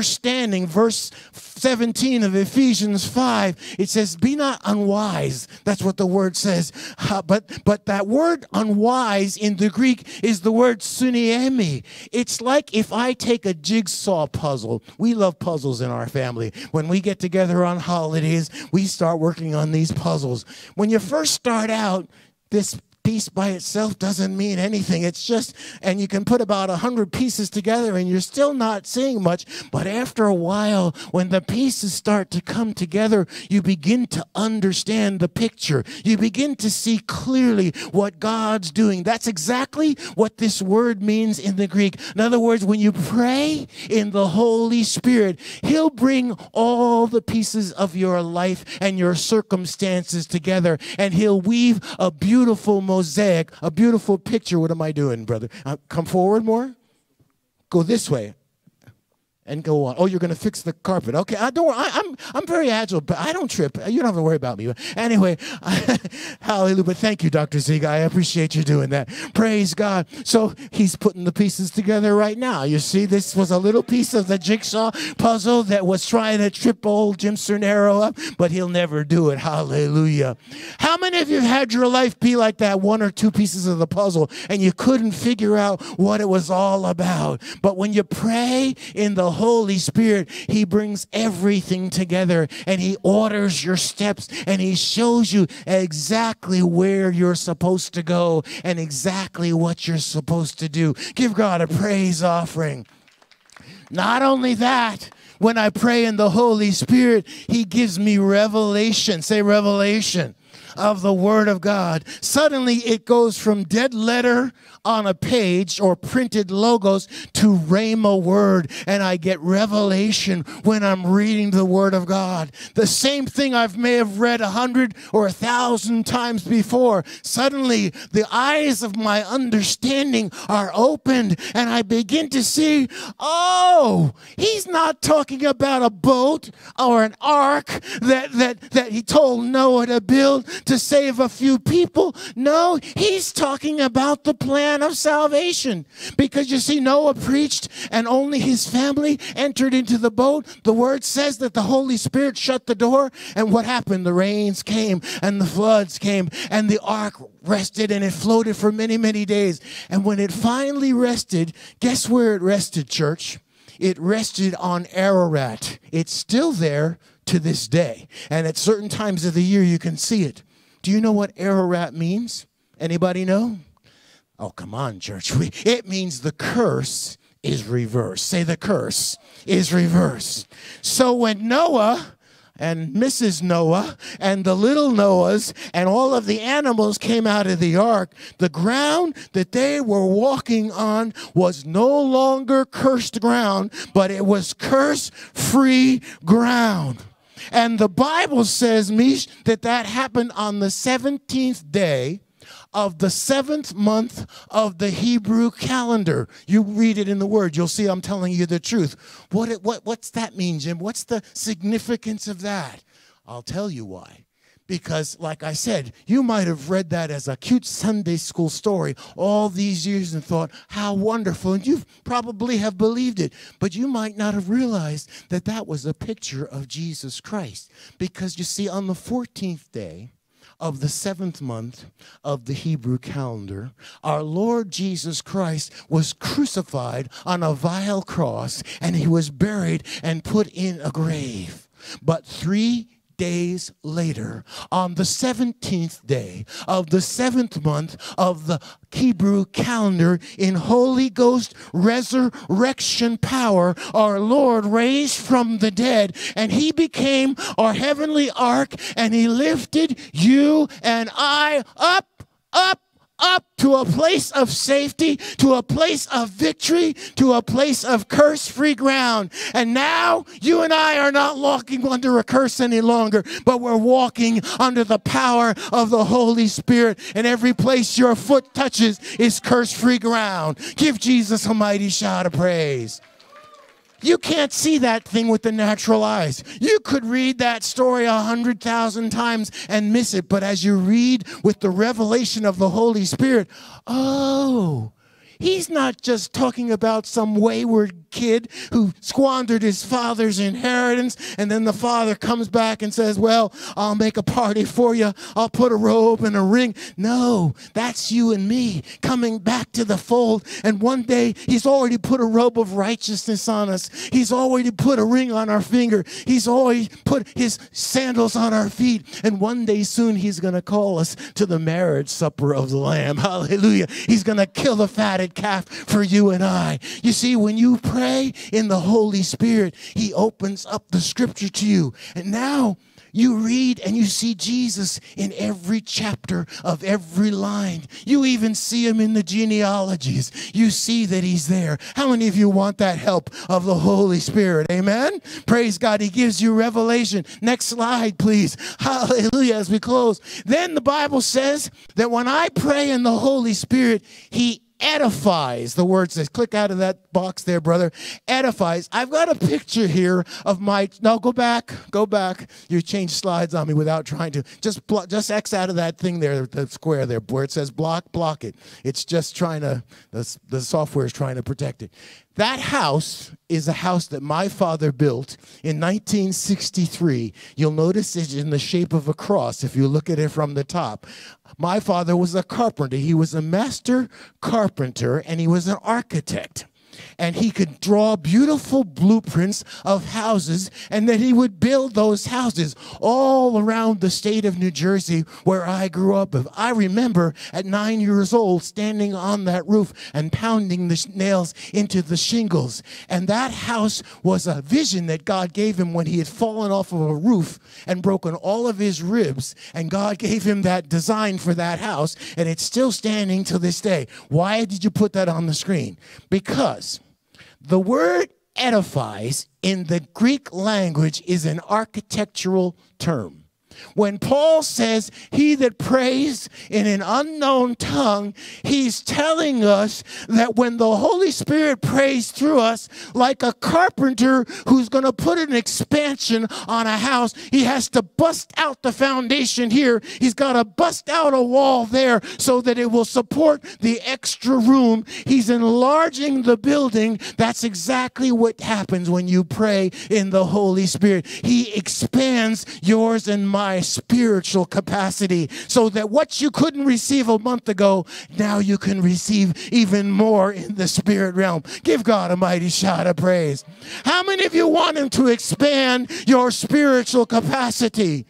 understanding. Verse seventeen of Ephesians five, it says, be not unwise. That's what the word says. Uh, but but that word unwise in the Greek is the word suniemi. It's like if I take a jigsaw puzzle. We love puzzles in our family. When we get together on holidays, we start working on these puzzles. When you first start out, this piece by itself doesn't mean anything. It's just, and you can put about a hundred pieces together and you're still not seeing much. But after a while, when the pieces start to come together, you begin to understand the picture. You begin to see clearly what God's doing. That's exactly what this word means in the Greek. In other words, when you pray in the Holy Spirit, He'll bring all the pieces of your life and your circumstances together, and He'll weave a beautiful mosaic, a beautiful picture. What am I doing, brother? Uh, come forward more. Go this way. And go on. Oh, you're going to fix the carpet. Okay, I don't. I, I'm I'm very agile, but I don't trip. You don't have to worry about me. But anyway, hallelujah. But thank you, Doctor Ziga. I appreciate you doing that. Praise God. So he's putting the pieces together right now. You see, this was a little piece of the jigsaw puzzle that was trying to trip old Jim Cernero up, but he'll never do it. Hallelujah. How many of you had your life be like that, one or two pieces of the puzzle, and you couldn't figure out what it was all about? But when you pray in the Holy Spirit, He brings everything together, and He orders your steps, and He shows you exactly where you're supposed to go and exactly what you're supposed to do. Give God a praise offering. Not only that, when I pray in the Holy Spirit, He gives me revelation. Say revelation of the Word of God. Suddenly it goes from dead letter on a page or printed logos to Rhema word, and I get revelation when I'm reading the Word of God. The same thing I may have read a hundred or a thousand times before. Suddenly the eyes of my understanding are opened, and I begin to see, oh, he's not talking about a boat or an ark that, that, that he told Noah to build to save a few people. No, he's talking about the plan of salvation. Because you see, Noah preached and only his family entered into the boat. The word says that the Holy Spirit shut the door, and what happened? The rains came and the floods came, and the ark rested, and it floated for many, many days. And when it finally rested, guess where it rested, church? It rested on Ararat. It's still there to this day. And at certain times of the year, you can see it. Do you know what Ararat means? Anybody know? Oh, come on, church. We, it means the curse is reversed. Say the curse is reversed. So when Noah and Missus Noah and the little Noahs and all of the animals came out of the ark, the ground that they were walking on was no longer cursed ground, but it was curse-free ground. And the Bible says, Mish, that that happened on the seventeenth day of the seventh month of the Hebrew calendar. You read it in the Word. You'll see I'm telling you the truth. What, what, what's that mean, Jim? What's the significance of that? I'll tell you why. Because, like I said, you might have read that as a cute Sunday school story all these years and thought, how wonderful. And you probably have believed it. But you might not have realized that that was a picture of Jesus Christ. Because, you see, on the fourteenth day of the seventh month of the Hebrew calendar, our Lord Jesus Christ was crucified on a vile cross, and He was buried and put in a grave. But three days later, on the seventeenth day of the seventh month of the Hebrew calendar, in Holy Ghost resurrection power, our Lord raised from the dead, and He became our heavenly ark, and He lifted you and I up, up, up to a place of safety, to a place of victory, to a place of curse-free ground. And now you and I are not walking under a curse any longer, but we're walking under the power of the Holy Spirit. And every place your foot touches is curse-free ground. Give Jesus a mighty shout of praise. You can't see that thing with the natural eyes. You could read that story a hundred thousand times and miss it. But as you read with the revelation of the Holy Spirit, oh, He's not just talking about some wayward kid who squandered his father's inheritance, and then the father comes back and says, well, I'll make a party for you. I'll put a robe and a ring. No, that's you and me coming back to the fold. And one day he's already put a robe of righteousness on us. He's already put a ring on our finger. He's already put his sandals on our feet. And one day soon he's going to call us to the marriage supper of the Lamb. Hallelujah. He's going to kill the fatted calf for you and I. You see, when you pray in the Holy Spirit, he opens up the scripture to you. And now you read and you see Jesus in every chapter of every line. You even see him in the genealogies. You see that he's there. How many of you want that help of the Holy Spirit? Amen? Praise God. He gives you revelation. Next slide, please. Hallelujah. As we close. Then the Bible says that when I pray in the Holy Spirit, he edifies. The word says, click out of that box there, brother. Edifies. I've got a picture here of my, no, go back, go back. You changed slides on me without trying to. Just block, just X out of that thing there, the square there, where it says block, block it. It's just trying to, the, the software is trying to protect it. That house is a house that my father built in nineteen sixty-three. You'll notice it's in the shape of a cross if you look at it from the top. My father was a carpenter. He was a master carpenter, and he was an architect. And he could draw beautiful blueprints of houses, and then he would build those houses all around the state of New Jersey where I grew up. I remember at nine years old standing on that roof and pounding the nails into the shingles. And that house was a vision that God gave him when he had fallen off of a roof and broken all of his ribs. And God gave him that design for that house, and it's still standing to this day. Why did you put that on the screen? Because the word edifies in the Greek language is an architectural term. When Paul says, he that prays in an unknown tongue, he's telling us that when the Holy Spirit prays through us, like a carpenter who's going to put an expansion on a house, he has to bust out the foundation here. He's got to bust out a wall there so that it will support the extra room. He's enlarging the building. That's exactly what happens when you pray in the Holy Spirit. He expands yours and mine spiritual capacity so that what you couldn't receive a month ago, now you can receive even more in the spirit realm. Give God a mighty shout of praise. How many of you want him to expand your spiritual capacity?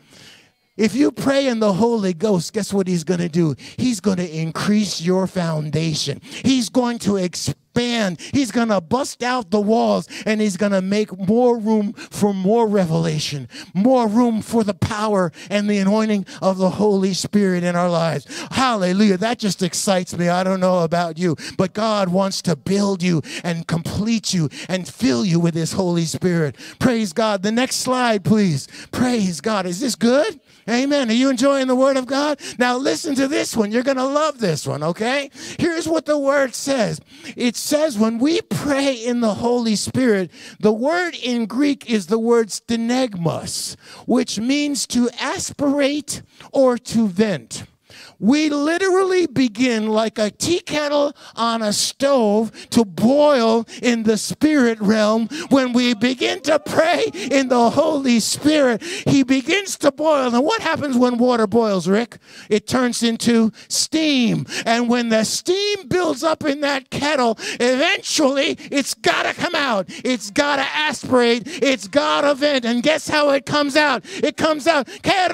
If you pray in the Holy Ghost, guess what he's going to do? He's going to increase your foundation. He's going to expand. He's going to bust out the walls, and he's going to make more room for more revelation, more room for the power and the anointing of the Holy Spirit in our lives. Hallelujah. That just excites me. I don't know about you, but God wants to build you and complete you and fill you with his Holy Spirit. Praise God. The next slide, please. Praise God. Is this good? Amen. Are you enjoying the word of God? Now listen to this one. You're going to love this one, okay? Here's what the word says. It says when we pray in the Holy Spirit, the word in Greek is the word stenegmos, which means to aspirate or to vent. We literally begin like a tea kettle on a stove to boil in the spirit realm. When we begin to pray in the Holy Spirit, he begins to boil. And what happens when water boils, Rick? It turns into steam. And when the steam builds up in that kettle, eventually it's got to come out. It's got to aspirate. It's got to vent. And guess how it comes out? It comes out.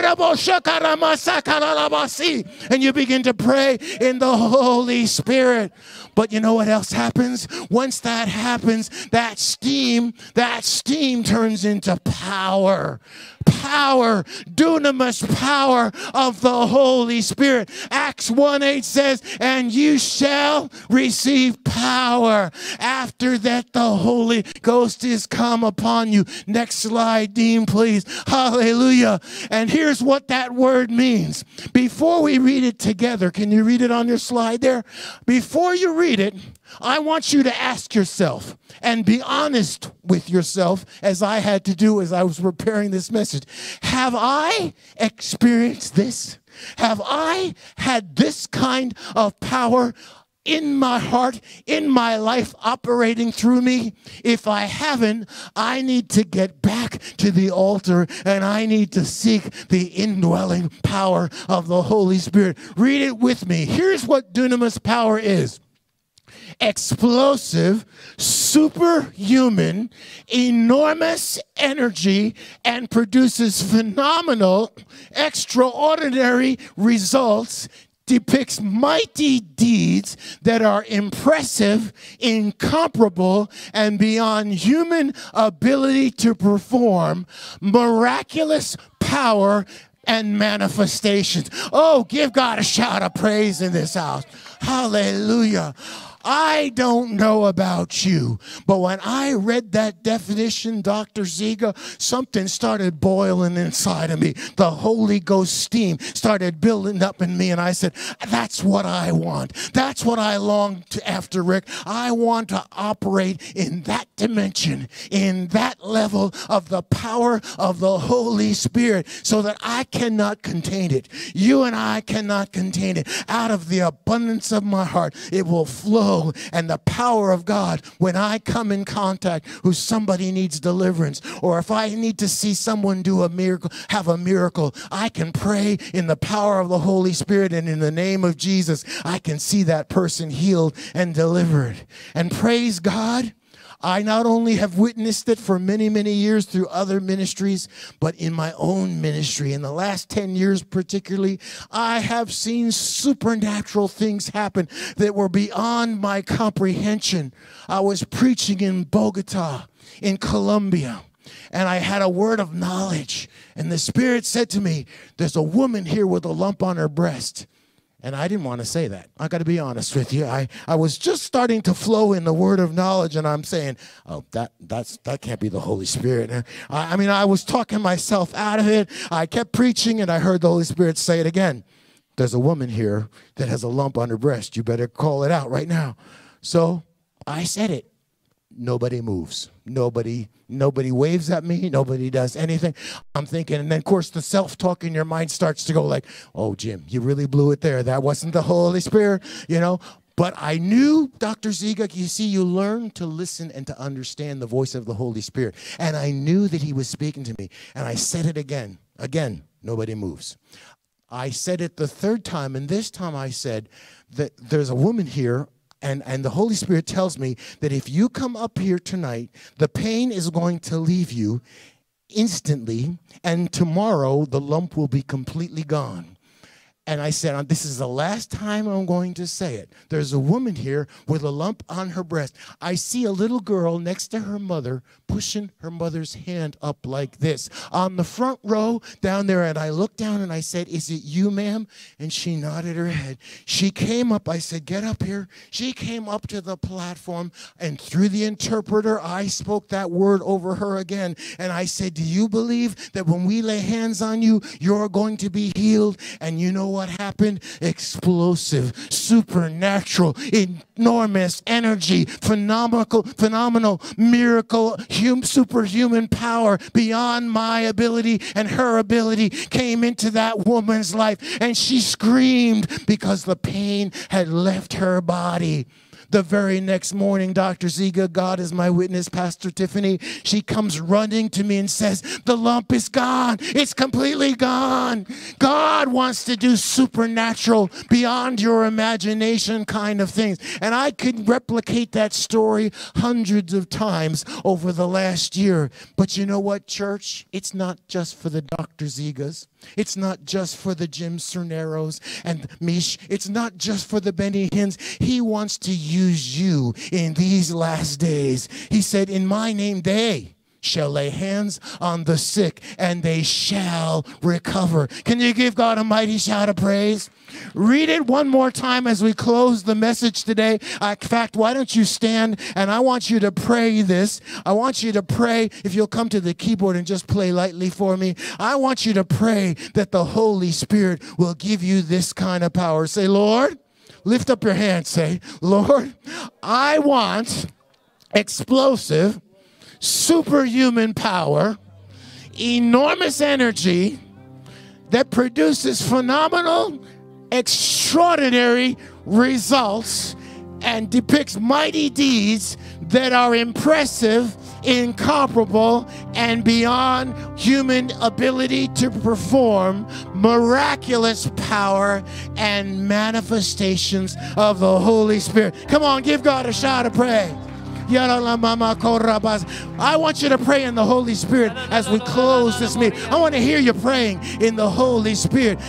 And you begin to pray in the Holy Spirit. But you know what else happens? Once that happens, that steam, that steam turns into power. Power, dunamis power of the Holy Spirit. Acts one eight says, and you shall receive power after that the Holy Ghost is come upon you. Next slide, Dean, please. Hallelujah. And here's what that word means. Before we read it together, can you read it on your slide there? Before you read it, I want you to ask yourself and be honest with yourself, as I had to do as I was preparing this message. Have I experienced this? Have I had this kind of power in my heart, in my life, operating through me? If I haven't, I need to get back to the altar and I need to seek the indwelling power of the Holy Spirit. Read it with me. Here's what dunamis power is. Explosive, superhuman, enormous energy, and produces phenomenal, extraordinary results, depicts mighty deeds that are impressive, incomparable, and beyond human ability to perform, miraculous power and manifestations. Oh, give God a shout of praise in this house. Hallelujah. I don't know about you, but when I read that definition, Doctor Ziga, something started boiling inside of me. The Holy Ghost steam started building up in me, and I said, that's what I want. That's what I long to after, Rick. I want to operate in that dimension, in that level of the power of the Holy Spirit, so that I cannot contain it. You and I cannot contain it. Out of the abundance of my heart, it will flow. And the power of God, when I come in contact with somebody needs deliverance, or if I need to see someone do a miracle, have a miracle, I can pray in the power of the Holy Spirit, and in the name of Jesus, I can see that person healed and delivered. And praise God, I not only have witnessed it for many, many years through other ministries, but in my own ministry, in the last ten years particularly, I have seen supernatural things happen that were beyond my comprehension. I was preaching in Bogota, in Colombia, and I had a word of knowledge. And the Spirit said to me, there's a woman here with a lump on her breast. And I didn't want to say that. I got to be honest with you. I, I was just starting to flow in the word of knowledge, and I'm saying, oh, that that's that can't be the Holy Spirit. I, I mean, I was talking myself out of it. I kept preaching, and I heard the Holy Spirit say it again. There's a woman here that has a lump on her breast. You better call it out right now. So I said it. Nobody moves. Nobody, nobody waves at me. Nobody does anything. I'm thinking, and then, of course, the self-talk in your mind starts to go like, oh, Jim, you really blew it there. That wasn't the Holy Spirit, you know. But I knew, Doctor Ziga, you see, you learn to listen and to understand the voice of the Holy Spirit. And I knew that he was speaking to me. And I said it again. Again, nobody moves. I said it the third time, and this time I said that there's a woman here, And, and the Holy Spirit tells me that if you come up here tonight, the pain is going to leave you instantly, and tomorrow the lump will be completely gone. And I said, this is the last time I'm going to say it. There's a woman here with a lump on her breast. I see a little girl next to her mother pushing her mother's hand up like this on the front row down there. And I looked down and I said, is it you, ma'am? And she nodded her head. She came up. I said, get up here. She came up to the platform, and through the interpreter, I spoke that word over her again. And I said, do you believe that when we lay hands on you, you're going to be healed? And you know what? What happened? Explosive, supernatural, enormous energy, phenomenal, phenomenal miracle, hum, superhuman power beyond my ability and her ability came into that woman's life, and she screamed because the pain had left her body. The very next morning, Doctor Ziga, God is my witness, Pastor Tiffany, she comes running to me and says, the lump is gone. It's completely gone. God wants to do supernatural, beyond your imagination kind of things. And I could replicate that story hundreds of times over the last year. But you know what, church? It's not just for the Doctor Zigas. It's not just for the Jim Cerneros and Mish. It's not just for the Benny Hinns. He wants to use you in these last days. He said, in my name, they shall lay hands on the sick and they shall recover. Can you give God a mighty shout of praise? Read it one more time as we close the message today. In fact, why don't you stand, and I want you to pray this. I want you to pray, if you'll come to the keyboard and just play lightly for me. I want you to pray that the Holy Spirit will give you this kind of power. Say, Lord, lift up your hand. Say, Lord, I want explosive, superhuman power, enormous energy that produces phenomenal, extraordinary results, and depicts mighty deeds that are impressive, incomparable, and beyond human ability to perform, miraculous power and manifestations of the Holy Spirit. Come on, give God a shout of praise. I want you to pray in the Holy Spirit as we close this meeting. I want to hear you praying in the Holy Spirit.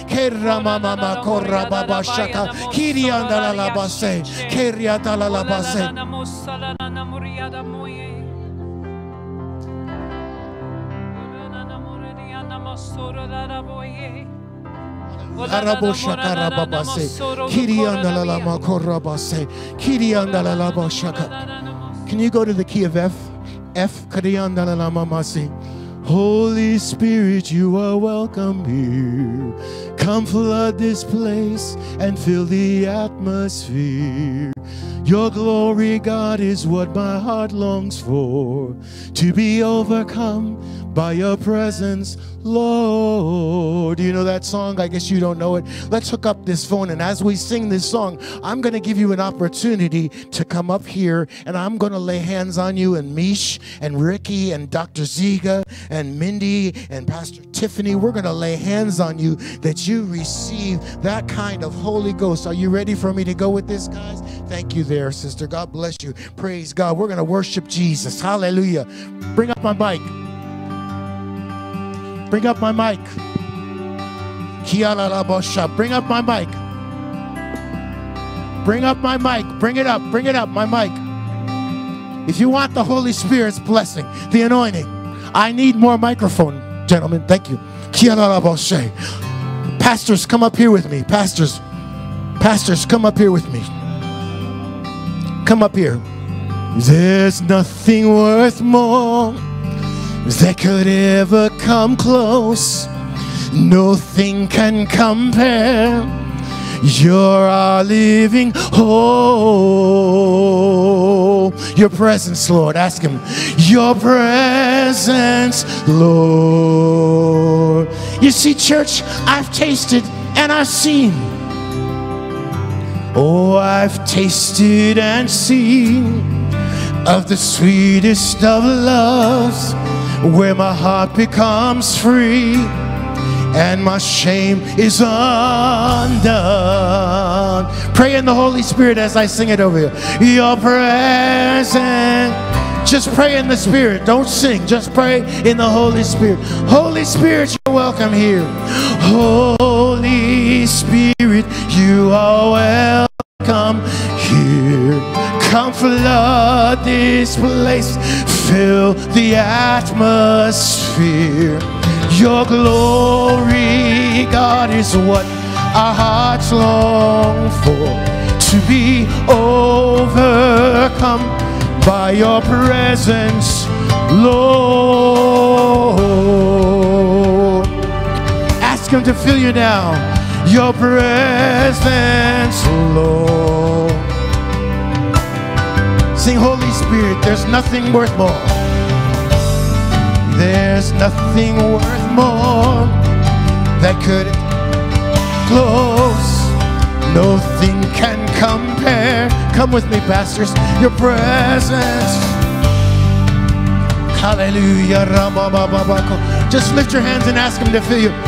Can you go to the key of F? F. Holy Spirit, you are welcome here. Come flood this place and fill the atmosphere. Your glory, God, is what my heart longs for. To be overcome by your presence, Lord. Do you know that song? I guess you don't know it. Let's hook up this phone, and as we sing this song, I'm going to give you an opportunity to come up here, and I'm going to lay hands on you, and Mish and Ricky and Doctor Ziga and Mindy and Pastor Tiffany. We're going to lay hands on you that you receive that kind of Holy Ghost. Are you ready for me to go with this, guys? Thank you there, sister. God bless you. Praise God. We're going to worship Jesus. Hallelujah. Bring up my mic. Bring up my mic. Bring up my mic. Bring up my mic. Bring it up. Bring it up, my mic. If you want the Holy Spirit's blessing, the anointing, I need more microphone, gentlemen. Thank you. Pastors, come up here with me. Pastors, pastors, come up here with me. Come up here. There's nothing worth more that could ever come close. Nothing can compare. You're our living hope. Your presence, Lord. Ask him. Your presence, Lord. You see, church, I've tasted and I've seen. Oh, I've tasted and seen of the sweetest of loves, where my heart becomes free and my shame is undone. Pray in the Holy Spirit as I sing it over here. Your presence. Just pray in the Spirit. Don't sing. Just pray in the Holy Spirit. Holy Spirit, you're welcome here. Holy Spirit, you are welcome here. Come flood this place. Fill the atmosphere. Your glory, God, is what our hearts long for. To be overcome by your presence, Lord. Ask him to fill you now. Your presence, Lord. Sing, Holy Spirit, there's nothing worth more. There's nothing worth more that could close. Nothing can compare. Come with me, pastors. Your presence. Hallelujah. Just lift your hands and ask him to fill you.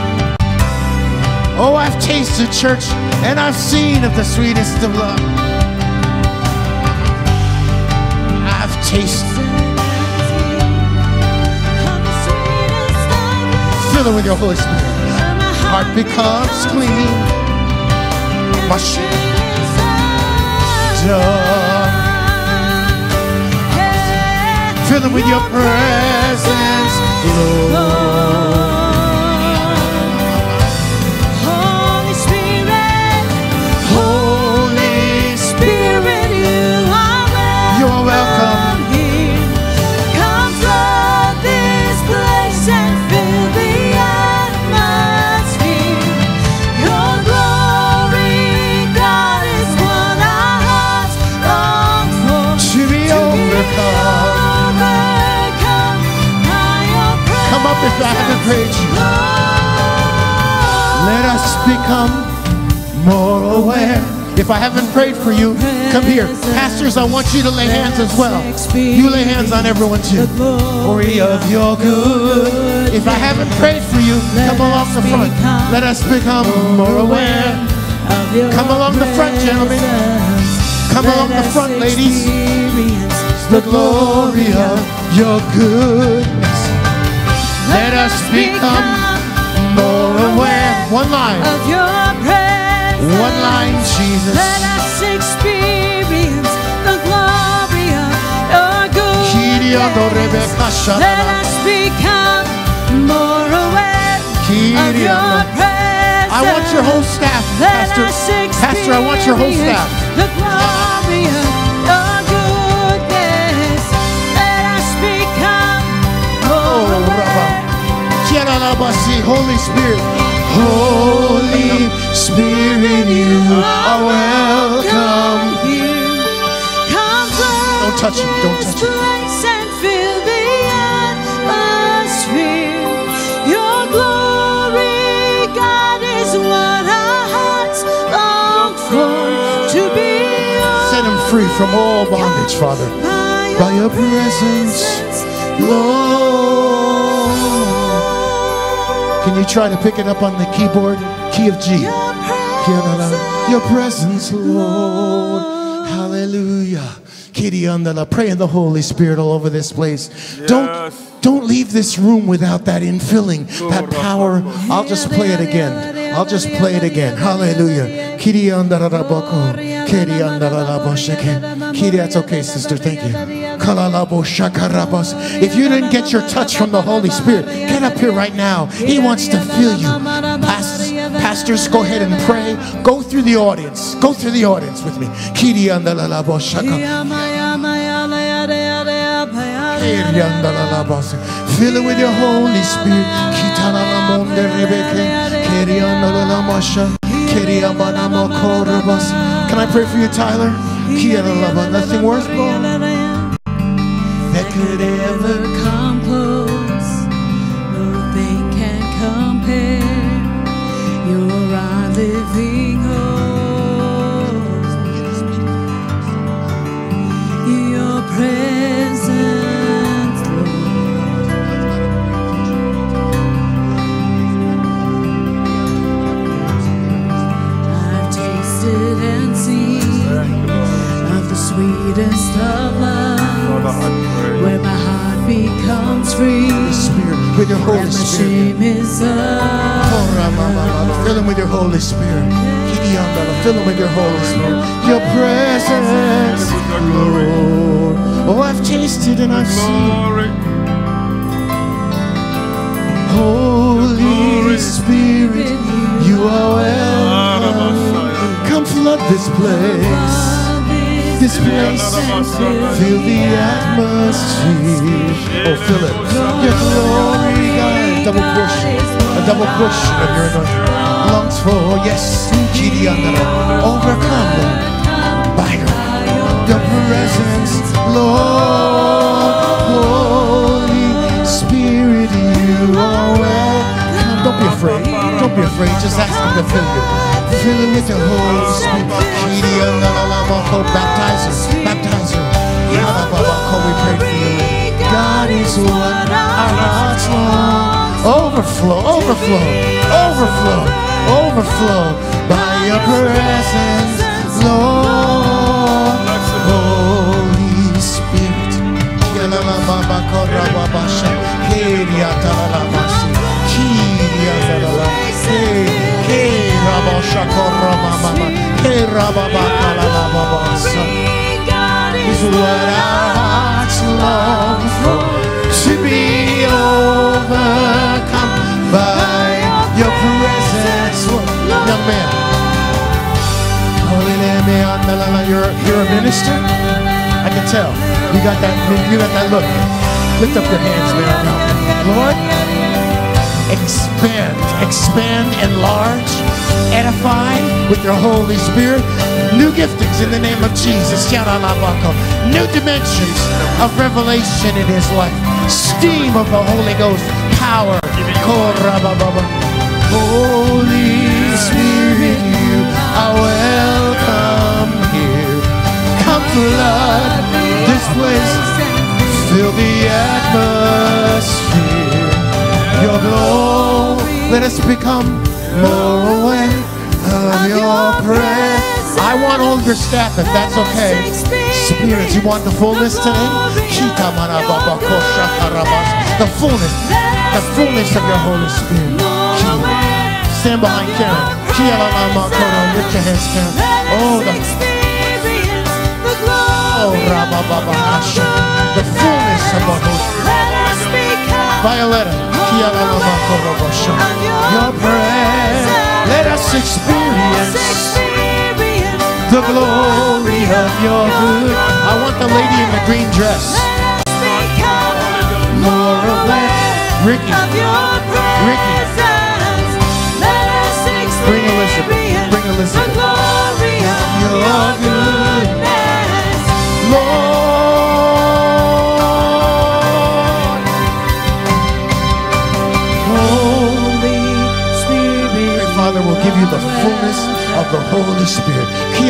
Oh, I've tasted, church, and I've seen of the sweetest of love. I've tasted. Fill it with your Holy Spirit. Heart becomes clean. My shame is done. Fill it with your presence, Lord. Holy Spirit, Holy Spirit, you are welcome. You are welcome. Come flood this place and fill the atmosphere. Your glory, God, is what our hearts long for. To be overcome. Come up if I haven't prayed you. Let us become more aware. If I haven't prayed prayed for you, come here. Pastors, I want you to lay hands as well. You lay hands on everyone too. Glory of your good. If I haven't prayed for you, come along the front. Let us become more aware. Come along the front, gentlemen. Come along the front, ladies. The glory of your goodness. Let us become more aware. One line. Of your presence. One line, Jesus. Let us experience the glory of your goodness. Let us become more aware of your presence. I want your whole staff, Pastor. Pastor, I want your whole staff. The glory of your goodness. Let us become more aware. Holy Spirit, Holy Spirit, you are welcome here. Come Don't touch him, don't touch him. and fill the atmosphere. Your glory, God, is what our hearts long for to be. Set him free from all bondage, Father, by your presence, Lord. Can you try to pick it up on the keyboard? Key of G. Your presence, Lord. Hallelujah. Pray in the Holy Spirit all over this place. Don't, don't leave this room without that infilling, that power. I'll just play it again. I'll just play it again. Hallelujah. That's okay, sister. Thank you. If you didn't get your touch from the Holy Spirit, get up here right now. He wants to feel you. Pastors, pastors, go ahead and pray. Go through the audience. Go through the audience with me. Fill it with your Holy Spirit. Can I pray for you, Tyler? Nothing worth more that could ever come close. No thing can compare. You're our living hope. Your presence, Lord. I've tasted and seen of the sweetest of love. Where my heart becomes free, Spirit, with your Holy and my Spirit. shame is up. Fill him with your Holy Spirit. Fill him with your Holy Spirit. Your presence, Lord. Oh, I've tasted and I've seen. Holy Spirit, you are welcome. Come flood this place. This place, fill the atmosphere. Oh, fill it. Your glory, God. Double push. A double push of your anointing. Lungs full, yes. Overcome by your presence, Lord. Holy Spirit, you are welcome. Don't be afraid. Don't be afraid. Just ask him to fill you. Fill it with your Holy Spirit. Baptize her. Baptize her. We pray for you. God is what our hearts long. Overflow, overflow, overflow, overflow by your presence, Lord. Holy Spirit. Is what our hearts long for, to be overcome by your presence. Young man, you're, you're a minister? I can tell. You got that, you got that look. Lift up your hands, man. Lord, expand, expand, enlarge, edify with your Holy Spirit. New giftings in the name of Jesus. New dimensions of revelation in his life. Steam of the Holy Ghost. Power. Holy Spirit, you are welcome blood. This place, fill the atmosphere. Your glory, let us become more aware of your presence. I want all your staff, if that's okay. Spirits, you want the fullness today? The fullness, the fullness of your Holy Spirit. Stand behind Karen. Lift your hands, Karen. Oh, the Oh, the fullness of the Holy Spirit. Violetta, your presence. Let us experience the glory of your good. I want the lady in the green dress. More of that. Ricky. Ricky. Bring Elizabeth. Bring Elizabeth. Your goodness, Lord. Holy Spirit. Father will give you the fullness of the Holy Spirit.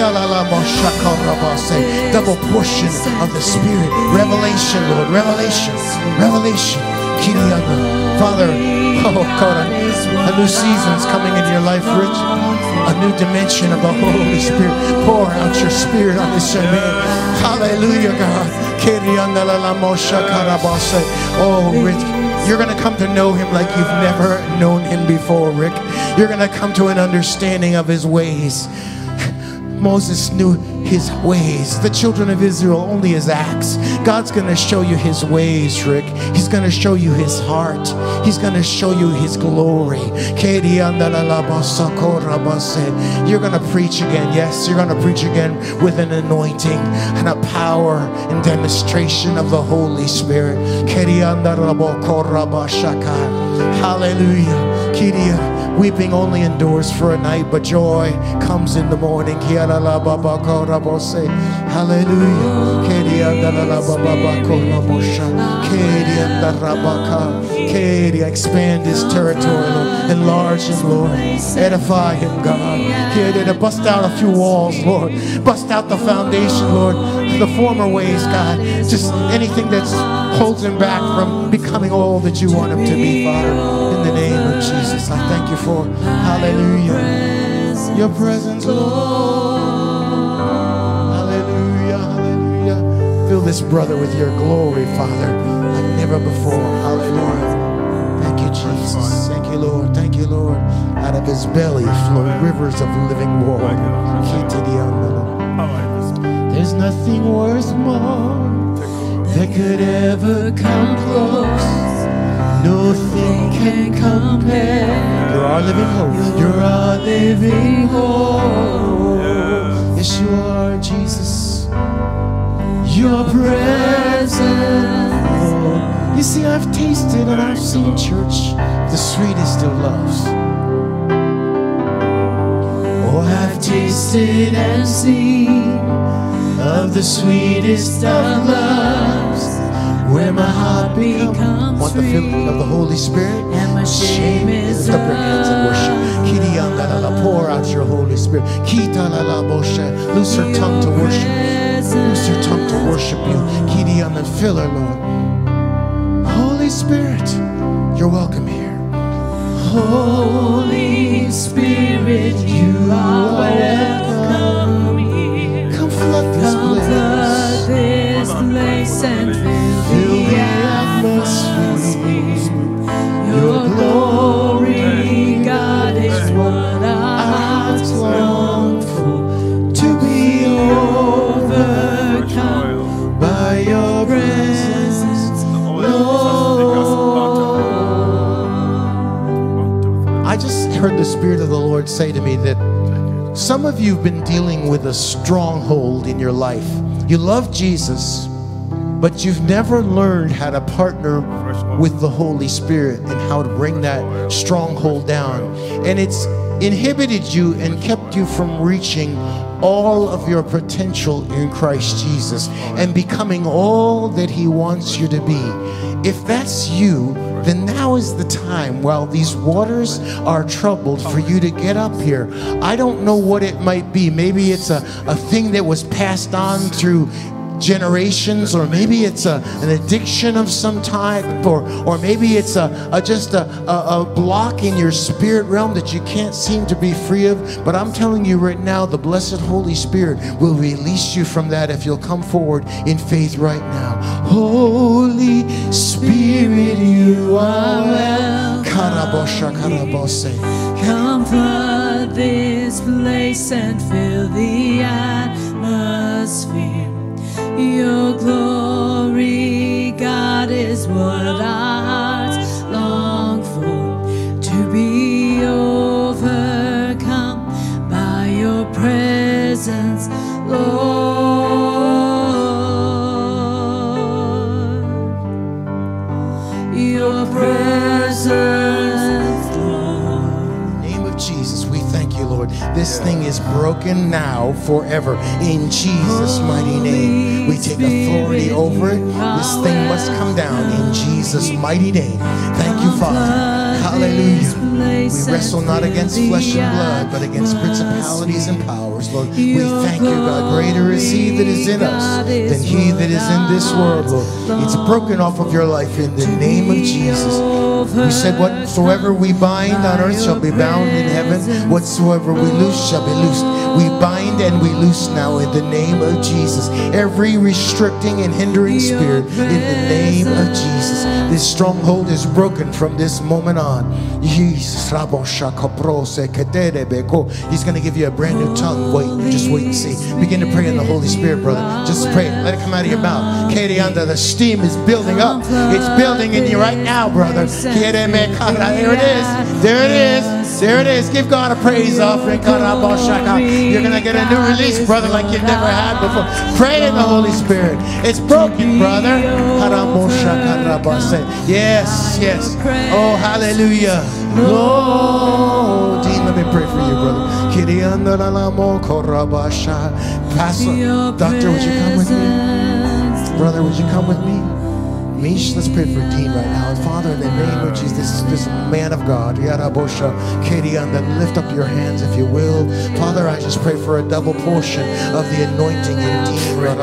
Double portion of the Spirit. Revelation, Lord. Revelation. Revelation. Father, oh God, a new season is coming into your life, Rich. A new dimension of the Holy Spirit. Pour out your Spirit on this young man. Hallelujah, God. Oh, Rich, you're going to come to know him like you've never known him before, Rick. You're going to come to an understanding of his ways. Moses knew his ways. The children of Israel only his acts. God's going to show you his ways, Rick. He's going to show you his heart. He's going to show you his glory. You're going to preach again. Yes, you're going to preach again with an anointing and a power and demonstration of the Holy Spirit. Hallelujah. Weeping only endures for a night, but joy comes in the morning. Hallelujah. Expand his territory, Lord. Enlarge him, Lord. Edify him, God. Bust out a few walls, Lord. Bust out the foundation, Lord. The former ways, God. Just anything that holds him back from becoming all that you want him to be, Father. In the name of Jesus, I thank you for, hallelujah, your presence, Lord. Hallelujah, hallelujah. Fill this brother with your glory, Father, like never before. Hallelujah. Thank you, Jesus. Thank you, Lord. Thank you, Lord. Out of his belly flow rivers of living water. There's nothing worth more that could ever come close. Nothing can compare. You're our living hope. You're our living hope. Yes, you are, Jesus. Your presence, Lord. You see, I've tasted and I've seen, church, the sweetest of loves. Oh, I've tasted and seen of the sweetest of loves, where my heart becomes Want the filling of the Holy Spirit? And my shame is Lift up your hands and worship. Pour out your Holy Spirit. Loose her tongue to worship. Loose her tongue to worship you. And fill her, Lord. Holy Spirit, you're welcome here. Holy Spirit, you are welcome here. Come flood this place. Come flood this place and fill the atmosphere. Your glory, God, is what our hearts long for. To be overcome by your presence, Lord. I just heard the Spirit of the Lord say to me that some of you have been dealing with a stronghold in your life. You love Jesus, but you've never learned how to partner with the Holy Spirit and how to bring that stronghold down. And it's inhibited you and kept you from reaching all of your potential in Christ Jesus and becoming all that He wants you to be. If that's you, then now is the time while these waters are troubled for you to get up here. I don't know what it might be. Maybe it's a, a thing that was passed on through generations, or maybe it's a, an addiction of some type, or or maybe it's a, a just a, a, a block in your spirit realm that you can't seem to be free of. But I'm telling you right now, the blessed Holy Spirit will release you from that if you'll come forward in faith right now. Holy Spirit, you are welcome. Come flood this place and fill the atmosphere. Your glory, God, is what our hearts long for, to be overcome by your presence, Lord. Your presence, Lord. In the name of Jesus, we thank you, Lord. This thing is broken now, forever. In Jesus' mighty name. We take authority over it. This thing must come down in Jesus' mighty name. Thank you, Father. Hallelujah. We wrestle not against flesh and blood, but against principalities and powers, Lord. We thank you, God. Greater is He that is in us than he that is in this world, Lord. It's broken off of your life in the name of Jesus. You said, whatsoever we bind on earth shall be bound in heaven. Whatsoever we loose shall be loosed. We bind and we loose now in the name of Jesus every restricting and hindering spirit in the name of Jesus. This stronghold is broken from this moment on. He's going to give you a brand new tongue. Wait, just wait and see. Begin to pray in the Holy Spirit, brother. Just pray. Let it come out of your mouth. The steam is building up. It's building in you right now, brother. There it is. There it is. There it is. Give God a praise offering. You're going to get a new release, brother, like you've never had before. Pray in the Holy Spirit. It's broken, brother. Yes, yes. Oh, hallelujah. Lord, Dean, let me pray for you, brother. Pastor, Doctor, would you come with me? Brother, would you come with me? Mish, let's pray for Dean right now. And Father, in the name of Jesus, this, this man of God, Yarabosha, Kadianda, lift up your hands if you will. Father, I just pray for a double portion of the anointing in Dean.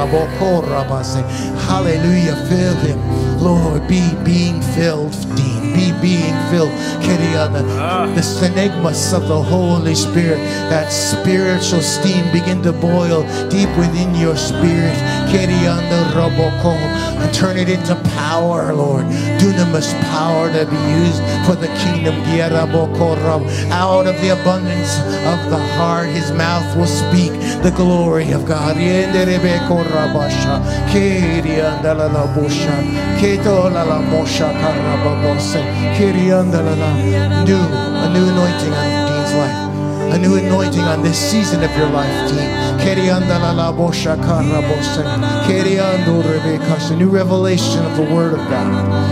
Hallelujah, fill him. Lord, be being filled, Dean. Be being filled. Kadianda, the synagmas of the Holy Spirit, that spiritual steam begin to boil deep within your spirit. Kadianda Roboko, and turn it into power, Lord. Dunamis power to be used for the kingdom. Out of the abundance of the heart, his mouth will speak the glory of God. New, a new anointing on Dean's life. A new anointing on this season of your life, Dean. A new revelation of the Word of God.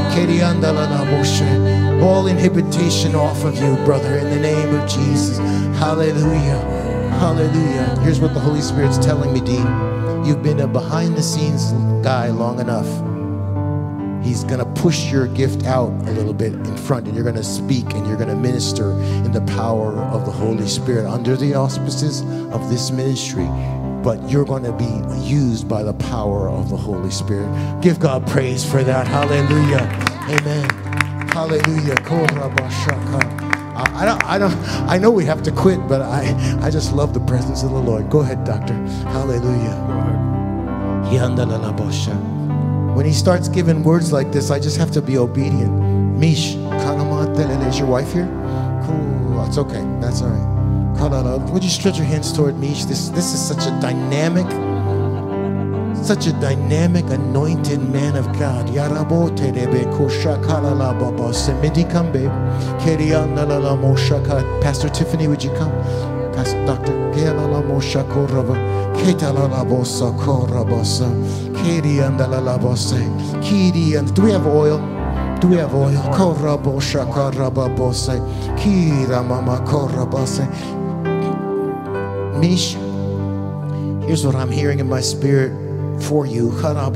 All inhibition off of you, brother, in the name of Jesus. Hallelujah. Hallelujah. Here's what the Holy Spirit's telling me, Dean. You've been a behind-the-scenes guy long enough. He's going to push your gift out a little bit in front, and you're going to speak and you're going to minister in the power of the Holy Spirit under the auspices of this ministry. But you're going to be used by the power of the Holy Spirit. Give God praise for that. Hallelujah. Amen. Hallelujah. I don't, I don't, I know we have to quit, but I, I just love the presence of the Lord. Go ahead, Doctor. Hallelujah. When he starts giving words like this, I just have to be obedient. Mish, is your wife here? Cool. That's okay. That's all right. Would you stretch your hands toward Mish? This, this is such a dynamic, such a dynamic, anointed man of God. Pastor Tiffany, would you come? Pastor Doctor Do we have oil? Do we have oil? Mish, here's what I'm hearing in my spirit for you.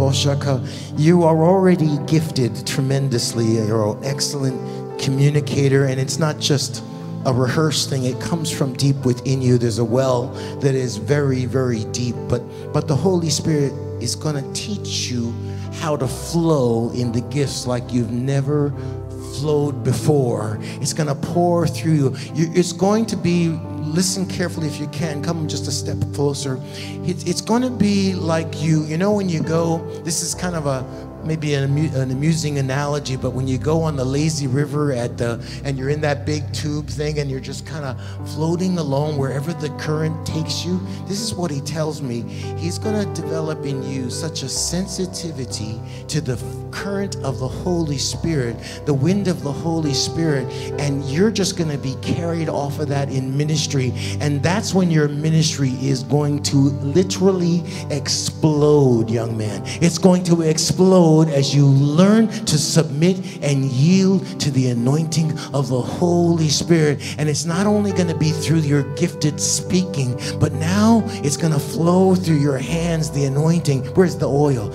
You are already gifted tremendously. You're an excellent communicator, and it's not just a rehearsed thing. It comes from deep within you. There's a well that is very, very deep, but but the Holy Spirit is going to teach you how to flow in the gifts like you've never flowed before. It's going to pour through you. you. It's going to be, listen carefully if you can, come just a step closer. It, it's going to be like you, you know, when you go, this is kind of a, maybe an, amu an amusing analogy, but when you go on the lazy river at the, and you're in that big tube thing and you're just kind of floating along wherever the current takes you, this is what he tells me. He's going to develop in you such a sensitivity to the current of the Holy Spirit, the wind of the Holy Spirit, and you're just going to be carried off of that in ministry. And that's when your ministry is going to literally explode, young man. It's going to explode as you learn to submit and yield to the anointing of the Holy Spirit. And it's not only going to be through your gifted speaking, but now it's going to flow through your hands, the anointing. Where's the oil?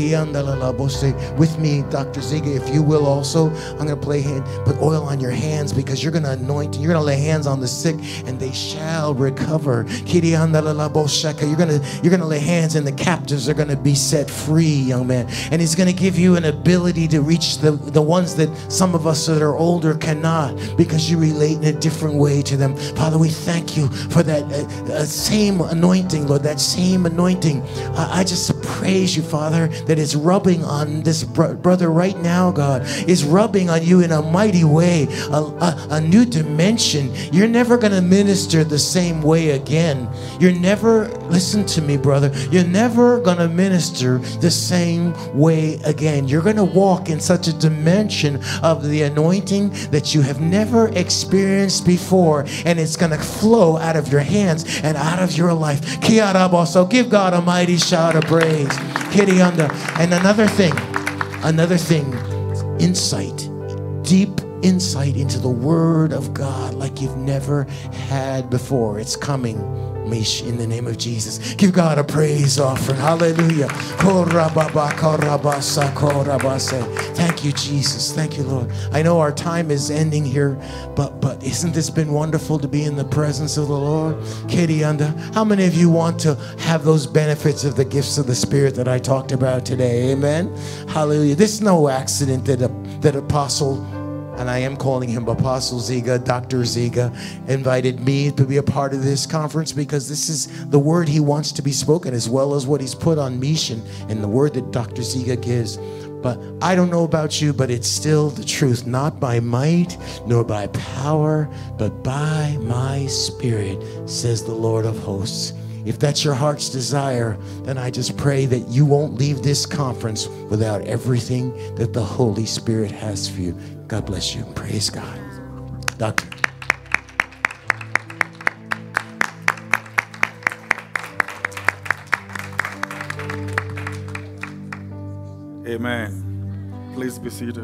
With me, Doctor Ziga, if you will also. I'm going to play hand, put oil on your hands, because you're going to anoint, you're going to lay hands on the sick and they shall recover. You're going to, you're going to lay hands and the captives are going to be set free, young man. And he's going to give you an ability to reach the, the ones that some of us that are older cannot, because you relate in a different way to them. Father, we thank you for that uh, uh, same anointing, Lord, that same anointing. Uh, I just praise you, Father, that it's rubbing on this bro brother right now, God. Is rubbing on you in a mighty way, a, a, a new dimension. You're never going to minister the same way again. You're never, listen to me, brother, you're never going to minister the same way again. You're going to walk in such a dimension of the anointing that you have never experienced before, and it's going to flow out of your hands and out of your life. So give God a mighty shout of praise. And another thing, another thing, insight, deep insight into the Word of God like you've never had before. It's coming, Mish, in the name of Jesus. Give God a praise offering. Hallelujah. Thank you, Jesus. Thank you, Lord. I know our time is ending here, but but isn't this been wonderful to be in the presence of the Lord? Katie Under, how many of you want to have those benefits of the gifts of the Spirit that I talked about today? Amen. Hallelujah. This is no accident that a, that Apostle, and I am calling him Apostle Ziga, Doctor Ziga, invited me to be a part of this conference, because this is the word he wants to be spoken, as well as what he's put on mission and the word that Doctor Ziga gives. But I don't know about you, but it's still the truth, not by might nor by power, but by my Spirit, says the Lord of hosts. If that's your heart's desire, then I just pray that you won't leave this conference without everything that the Holy Spirit has for you. God bless you. Praise God. Doctor. Amen. Please be seated.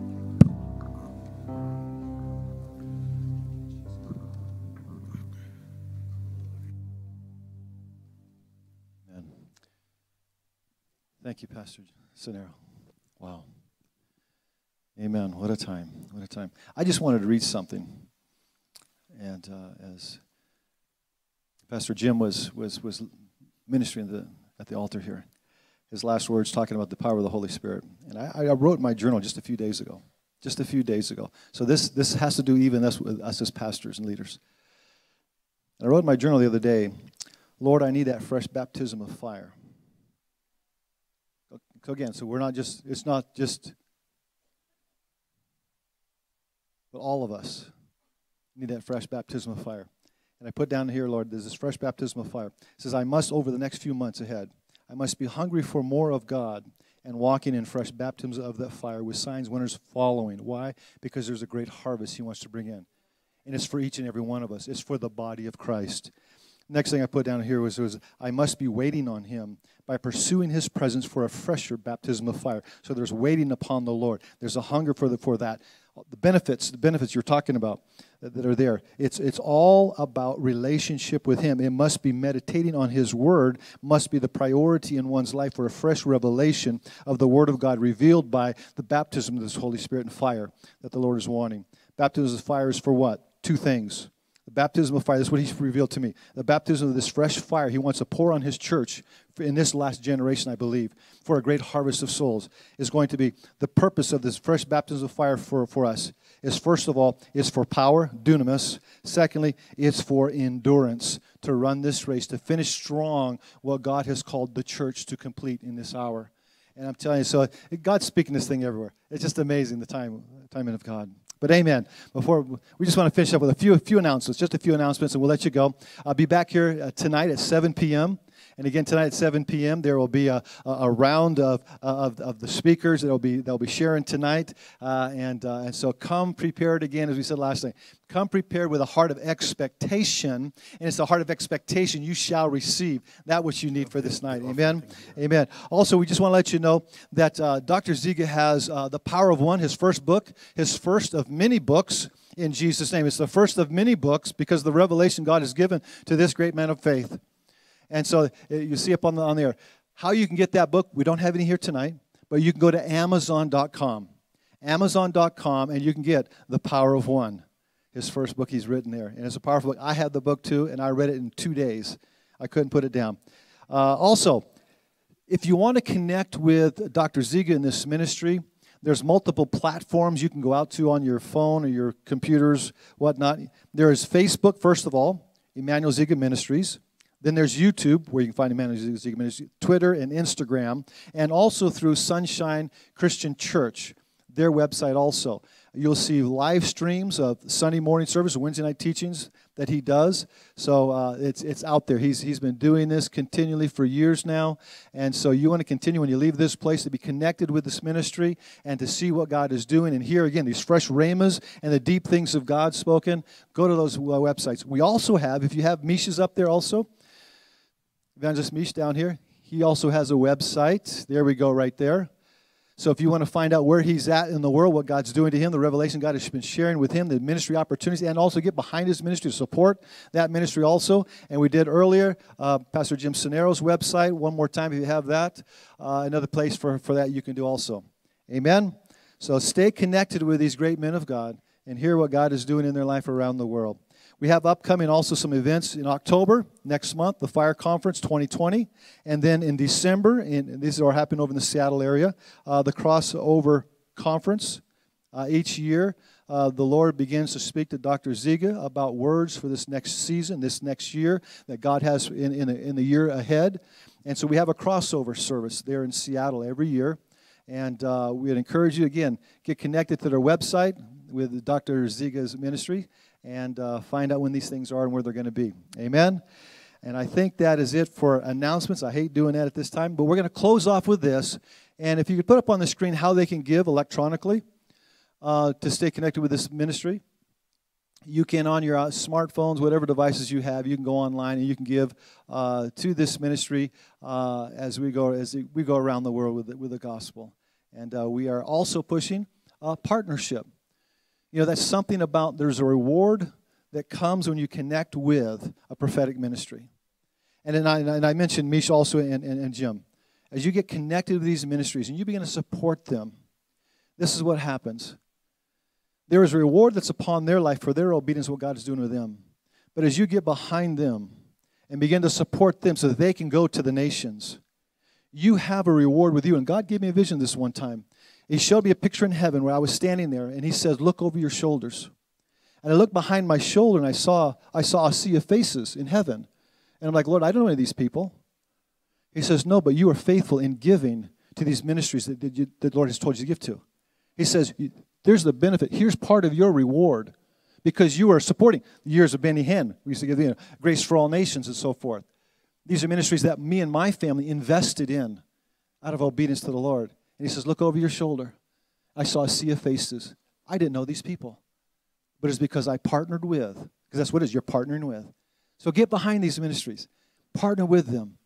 Thank you, Pastor Cenero. Wow. Amen. What a time. What a time. I just wanted to read something. And uh, as Pastor Jim was was was ministering the, at the altar here, his last words talking about the power of the Holy Spirit. And I, I wrote in my journal just a few days ago. Just a few days ago. So this, this has to do even us, with us as pastors and leaders. And I wrote in my journal the other day, Lord, I need that fresh baptism of fire. So again, so we're not just, it's not just, but all of us need that fresh baptism of fire. And I put down here, Lord, there's this fresh baptism of fire. It says, I must, over the next few months ahead, I must be hungry for more of God and walking in fresh baptisms of that fire with signs, wonders following. Why? Because there's a great harvest he wants to bring in. And it's for each and every one of us. It's for the body of Christ. Next thing I put down here was, was I must be waiting on him by pursuing his presence for a fresher baptism of fire. So there's waiting upon the Lord. There's a hunger for the, for that. the benefits, the benefits you're talking about that, that are there. It's it's all about relationship with Him. It must be meditating on His Word, must be the priority in one's life for a fresh revelation of the Word of God revealed by the baptism of this Holy Spirit and fire that the Lord is wanting. Baptism of fire is for what? Two things. The baptism of fire, this is what He's revealed to me. The baptism of this fresh fire He wants to pour on His church in this last generation, I believe, for a great harvest of souls, is going to be the purpose of this fresh baptism of fire for, for us. Is first of all, is for power, dunamis. Secondly, it's for endurance, to run this race, to finish strong what God has called the church to complete in this hour. And I'm telling you, so God's speaking this thing everywhere. It's just amazing, the time, timing of God. But amen. Before we just want to finish up with a few, a few announcements, just a few announcements, and we'll let you go. I'll be back here uh, tonight at seven p.m. And again, tonight at seven p.m. there will be a, a, a round of, of of the speakers that will be they'll be sharing tonight, uh, and uh, and so come prepared again, as we said last night. Come prepared with a heart of expectation, and it's a heart of expectation you shall receive that which you need for this night. Amen. Amen. Also, we just want to let you know that uh, Doctor Ziga has uh, The Power of One, his first book, his first of many books. In Jesus' name, it's the first of many books because of the revelation God has given to this great man of faith. And so you see up on the on there how you can get that book. We don't have any here tonight, but you can go to amazon dot com. amazon dot com, and you can get The Power of One, his first book he's written there. And it's a powerful book. I had the book too, and I read it in two days. I couldn't put it down. Uh, also, if you want to connect with Doctor Ziga in this ministry, there's multiple platforms you can go out to on your phone or your computers, whatnot. There is Facebook, first of all, Emmanuel Ziga Ministries. Then there's YouTube, where you can find Emmanuel Ziga Ministries, Twitter and Instagram, and also through Sunshine Christian Church, their website also. You'll see live streams of Sunday morning service, Wednesday night teachings that he does. So uh, it's it's out there. He's he's been doing this continually for years now, and so you want to continue when you leave this place to be connected with this ministry and to see what God is doing and hear again these fresh rhemas and the deep things of God spoken. Go to those uh, websites. We also have, if you have Misha's up there also. Evangelist Mish down here, he also has a website. There we go, right there. So if you want to find out where he's at in the world, what God's doing to him, the revelation God has been sharing with him, the ministry opportunities, and also get behind his ministry to support that ministry also. And we did earlier, uh, Pastor Jim Sonero's website. One more time if you have that. Uh, another place for, for that you can do also. Amen? So stay connected with these great men of God and hear what God is doing in their life around the world. We have upcoming also some events in October, next month, the Fire Conference twenty twenty. And then in December, and these are happening over in the Seattle area, uh, the Crossover Conference. Uh, each year, uh, the Lord begins to speak to Doctor Ziga about words for this next season, this next year, that God has in, in, in the year ahead. And so we have a crossover service there in Seattle every year. And uh, we would encourage you, again, get connected to their website with Doctor Ziga's ministry, and uh, find out when these things are and where they're going to be. Amen? And I think that is it for announcements. I hate doing that at this time, but we're going to close off with this. And if you could put up on the screen how they can give electronically uh, to stay connected with this ministry. You can, on your uh, smartphones, whatever devices you have, you can go online and you can give uh, to this ministry uh, as we go as we go around the world with the, with the gospel. And uh, we are also pushing uh, partnership. You know, that's something about, there's a reward that comes when you connect with a prophetic ministry. And then I, and I mentioned Misha also and, and, and Jim. As you get connected with these ministries and you begin to support them, this is what happens. There is a reward that's upon their life for their obedience to what God is doing with them. But as you get behind them and begin to support them so that they can go to the nations, you have a reward with you. And God gave me a vision this one time. He showed me a picture in heaven where I was standing there, and he says, look over your shoulders. And I looked behind my shoulder, and I saw I saw a sea of faces in heaven. And I'm like, Lord, I don't know any of these people. He says, no, but you are faithful in giving to these ministries that, that, you, that the Lord has told you to give to. He says, there's the benefit. Here's part of your reward because you are supporting the years of Benny Hinn. We used to give, you know, Grace for All Nations and so forth. These are ministries that me and my family invested in out of obedience to the Lord. And he says, look over your shoulder. I saw a sea of faces. I didn't know these people. But it's because I partnered with, because that's what it is, you're partnering with. So get behind these ministries. Partner with them.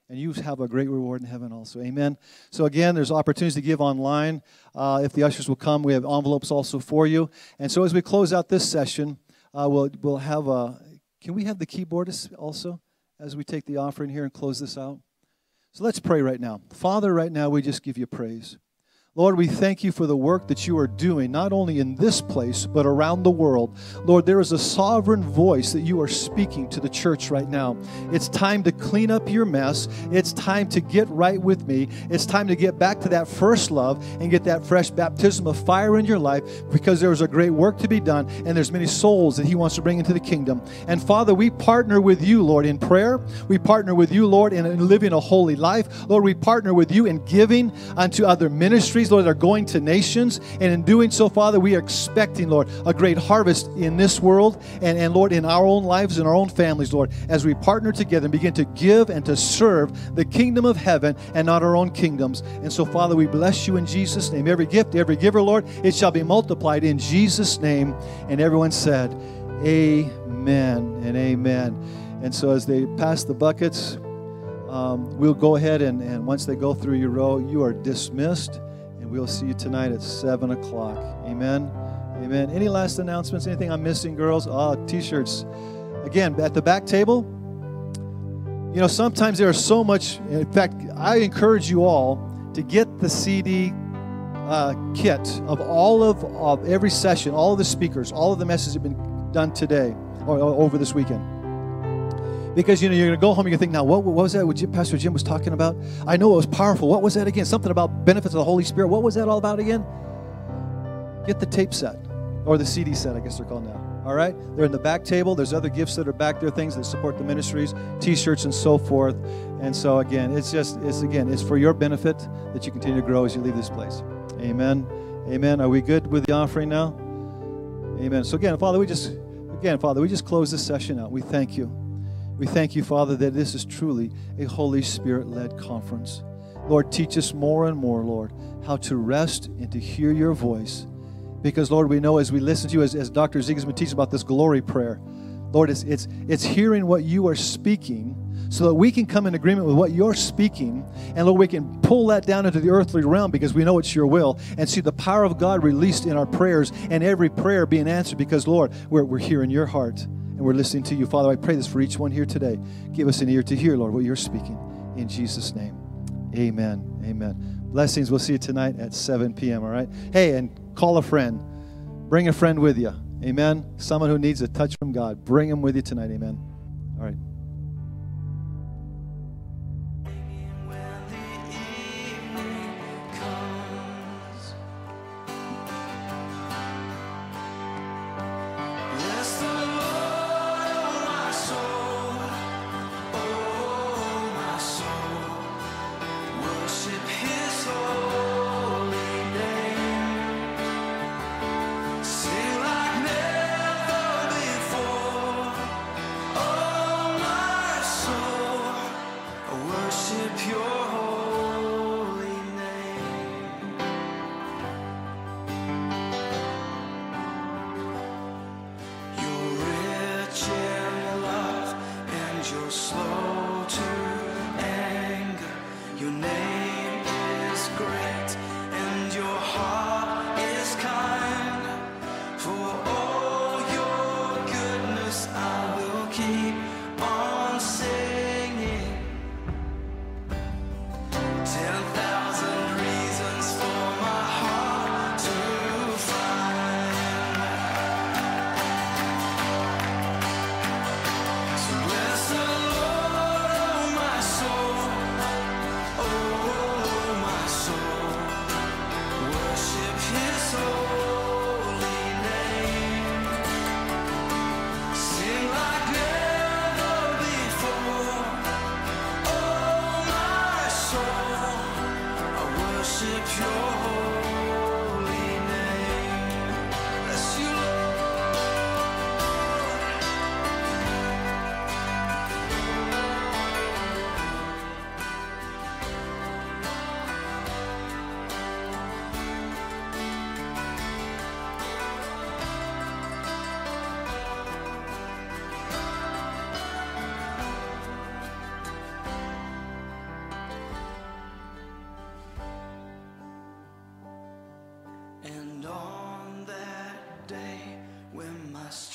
and you have a great reward in heaven also. Amen. So again, there's opportunities to give online. Uh, if the ushers will come, we have envelopes also for you. And so as we close out this session, uh, we'll we'll have a. Can we have the keyboardist also as we take the offering here and close this out? So let's pray right now. Father, right now we just give you praise. Lord, we thank you for the work that you are doing, not only in this place, but around the world. Lord, there is a sovereign voice that you are speaking to the church right now. It's time to clean up your mess. It's time to get right with me. It's time to get back to that first love and get that fresh baptism of fire in your life, because there is a great work to be done, and there's many souls that he wants to bring into the kingdom. And Father, we partner with you, Lord, in prayer. We partner with you, Lord, in, in living a holy life. Lord, we partner with you in giving unto other ministries, Lord, that are going to nations. And in doing so, Father, we are expecting, Lord, a great harvest in this world and, and Lord, in our own lives and our own families, Lord, as we partner together and begin to give and to serve the kingdom of heaven and not our own kingdoms. And so, Father, we bless you in Jesus' name. Every gift, every giver, Lord, it shall be multiplied in Jesus' name. And everyone said, amen and amen. And so as they pass the buckets, um, we'll go ahead and, and once they go through your row, you are dismissed. We'll see you tonight at seven o'clock. Amen. Amen. Any last announcements? Anything I'm missing, girls? Oh, T-shirts. Again, at the back table, you know, sometimes there's so much. In fact, I encourage you all to get the C D uh, kit of all of, of every session, all of the speakers, all of the messages that have been done today or, or over this weekend. Because, you know, you're going to go home, you're going to think, now, what, what was that what Jim, Pastor Jim was talking about? I know it was powerful. What was that again? Something about benefits of the Holy Spirit. What was that all about again? Get the tape set, or the C D set, I guess they're called now. All right? They're in the back table. There's other gifts that are back there, things that support the ministries, T-shirts and so forth. And so, again, it's just, it's again, it's for your benefit that you continue to grow as you leave this place. Amen. Amen. Are we good with the offering now? Amen. So, again, Father, we just, again, Father, we just close this session out. We thank you. We thank you, Father, that this is truly a Holy Spirit-led conference. Lord, teach us more and more, Lord, how to rest and to hear your voice. Because, Lord, we know as we listen to you, as, as Doctor Ziegesman teaches about this glory prayer, Lord, it's, it's, it's hearing what you are speaking so that we can come in agreement with what you're speaking. And, Lord, we can pull that down into the earthly realm because we know it's your will, and see the power of God released in our prayers and every prayer being answered because, Lord, we're, we're hearing your heart. And we're listening to you. Father, I pray this for each one here today. Give us an ear to hear, Lord, what you're speaking. In Jesus' name, amen. Amen. Blessings. We'll see you tonight at seven p.m., all right? Hey, and call a friend. Bring a friend with you. Amen. Someone who needs a touch from God. Bring them with you tonight. Amen. All right. Sing like never before. Oh, my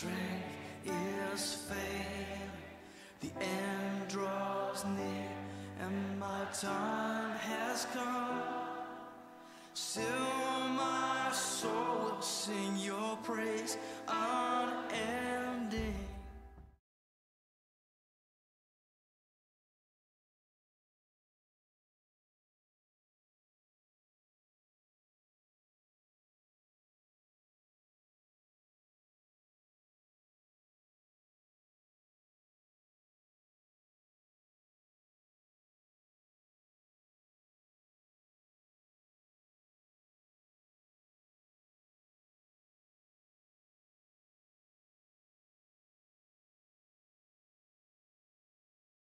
strength is failing, the end draws near, and my time has come. Still my soul will sing your praise unending.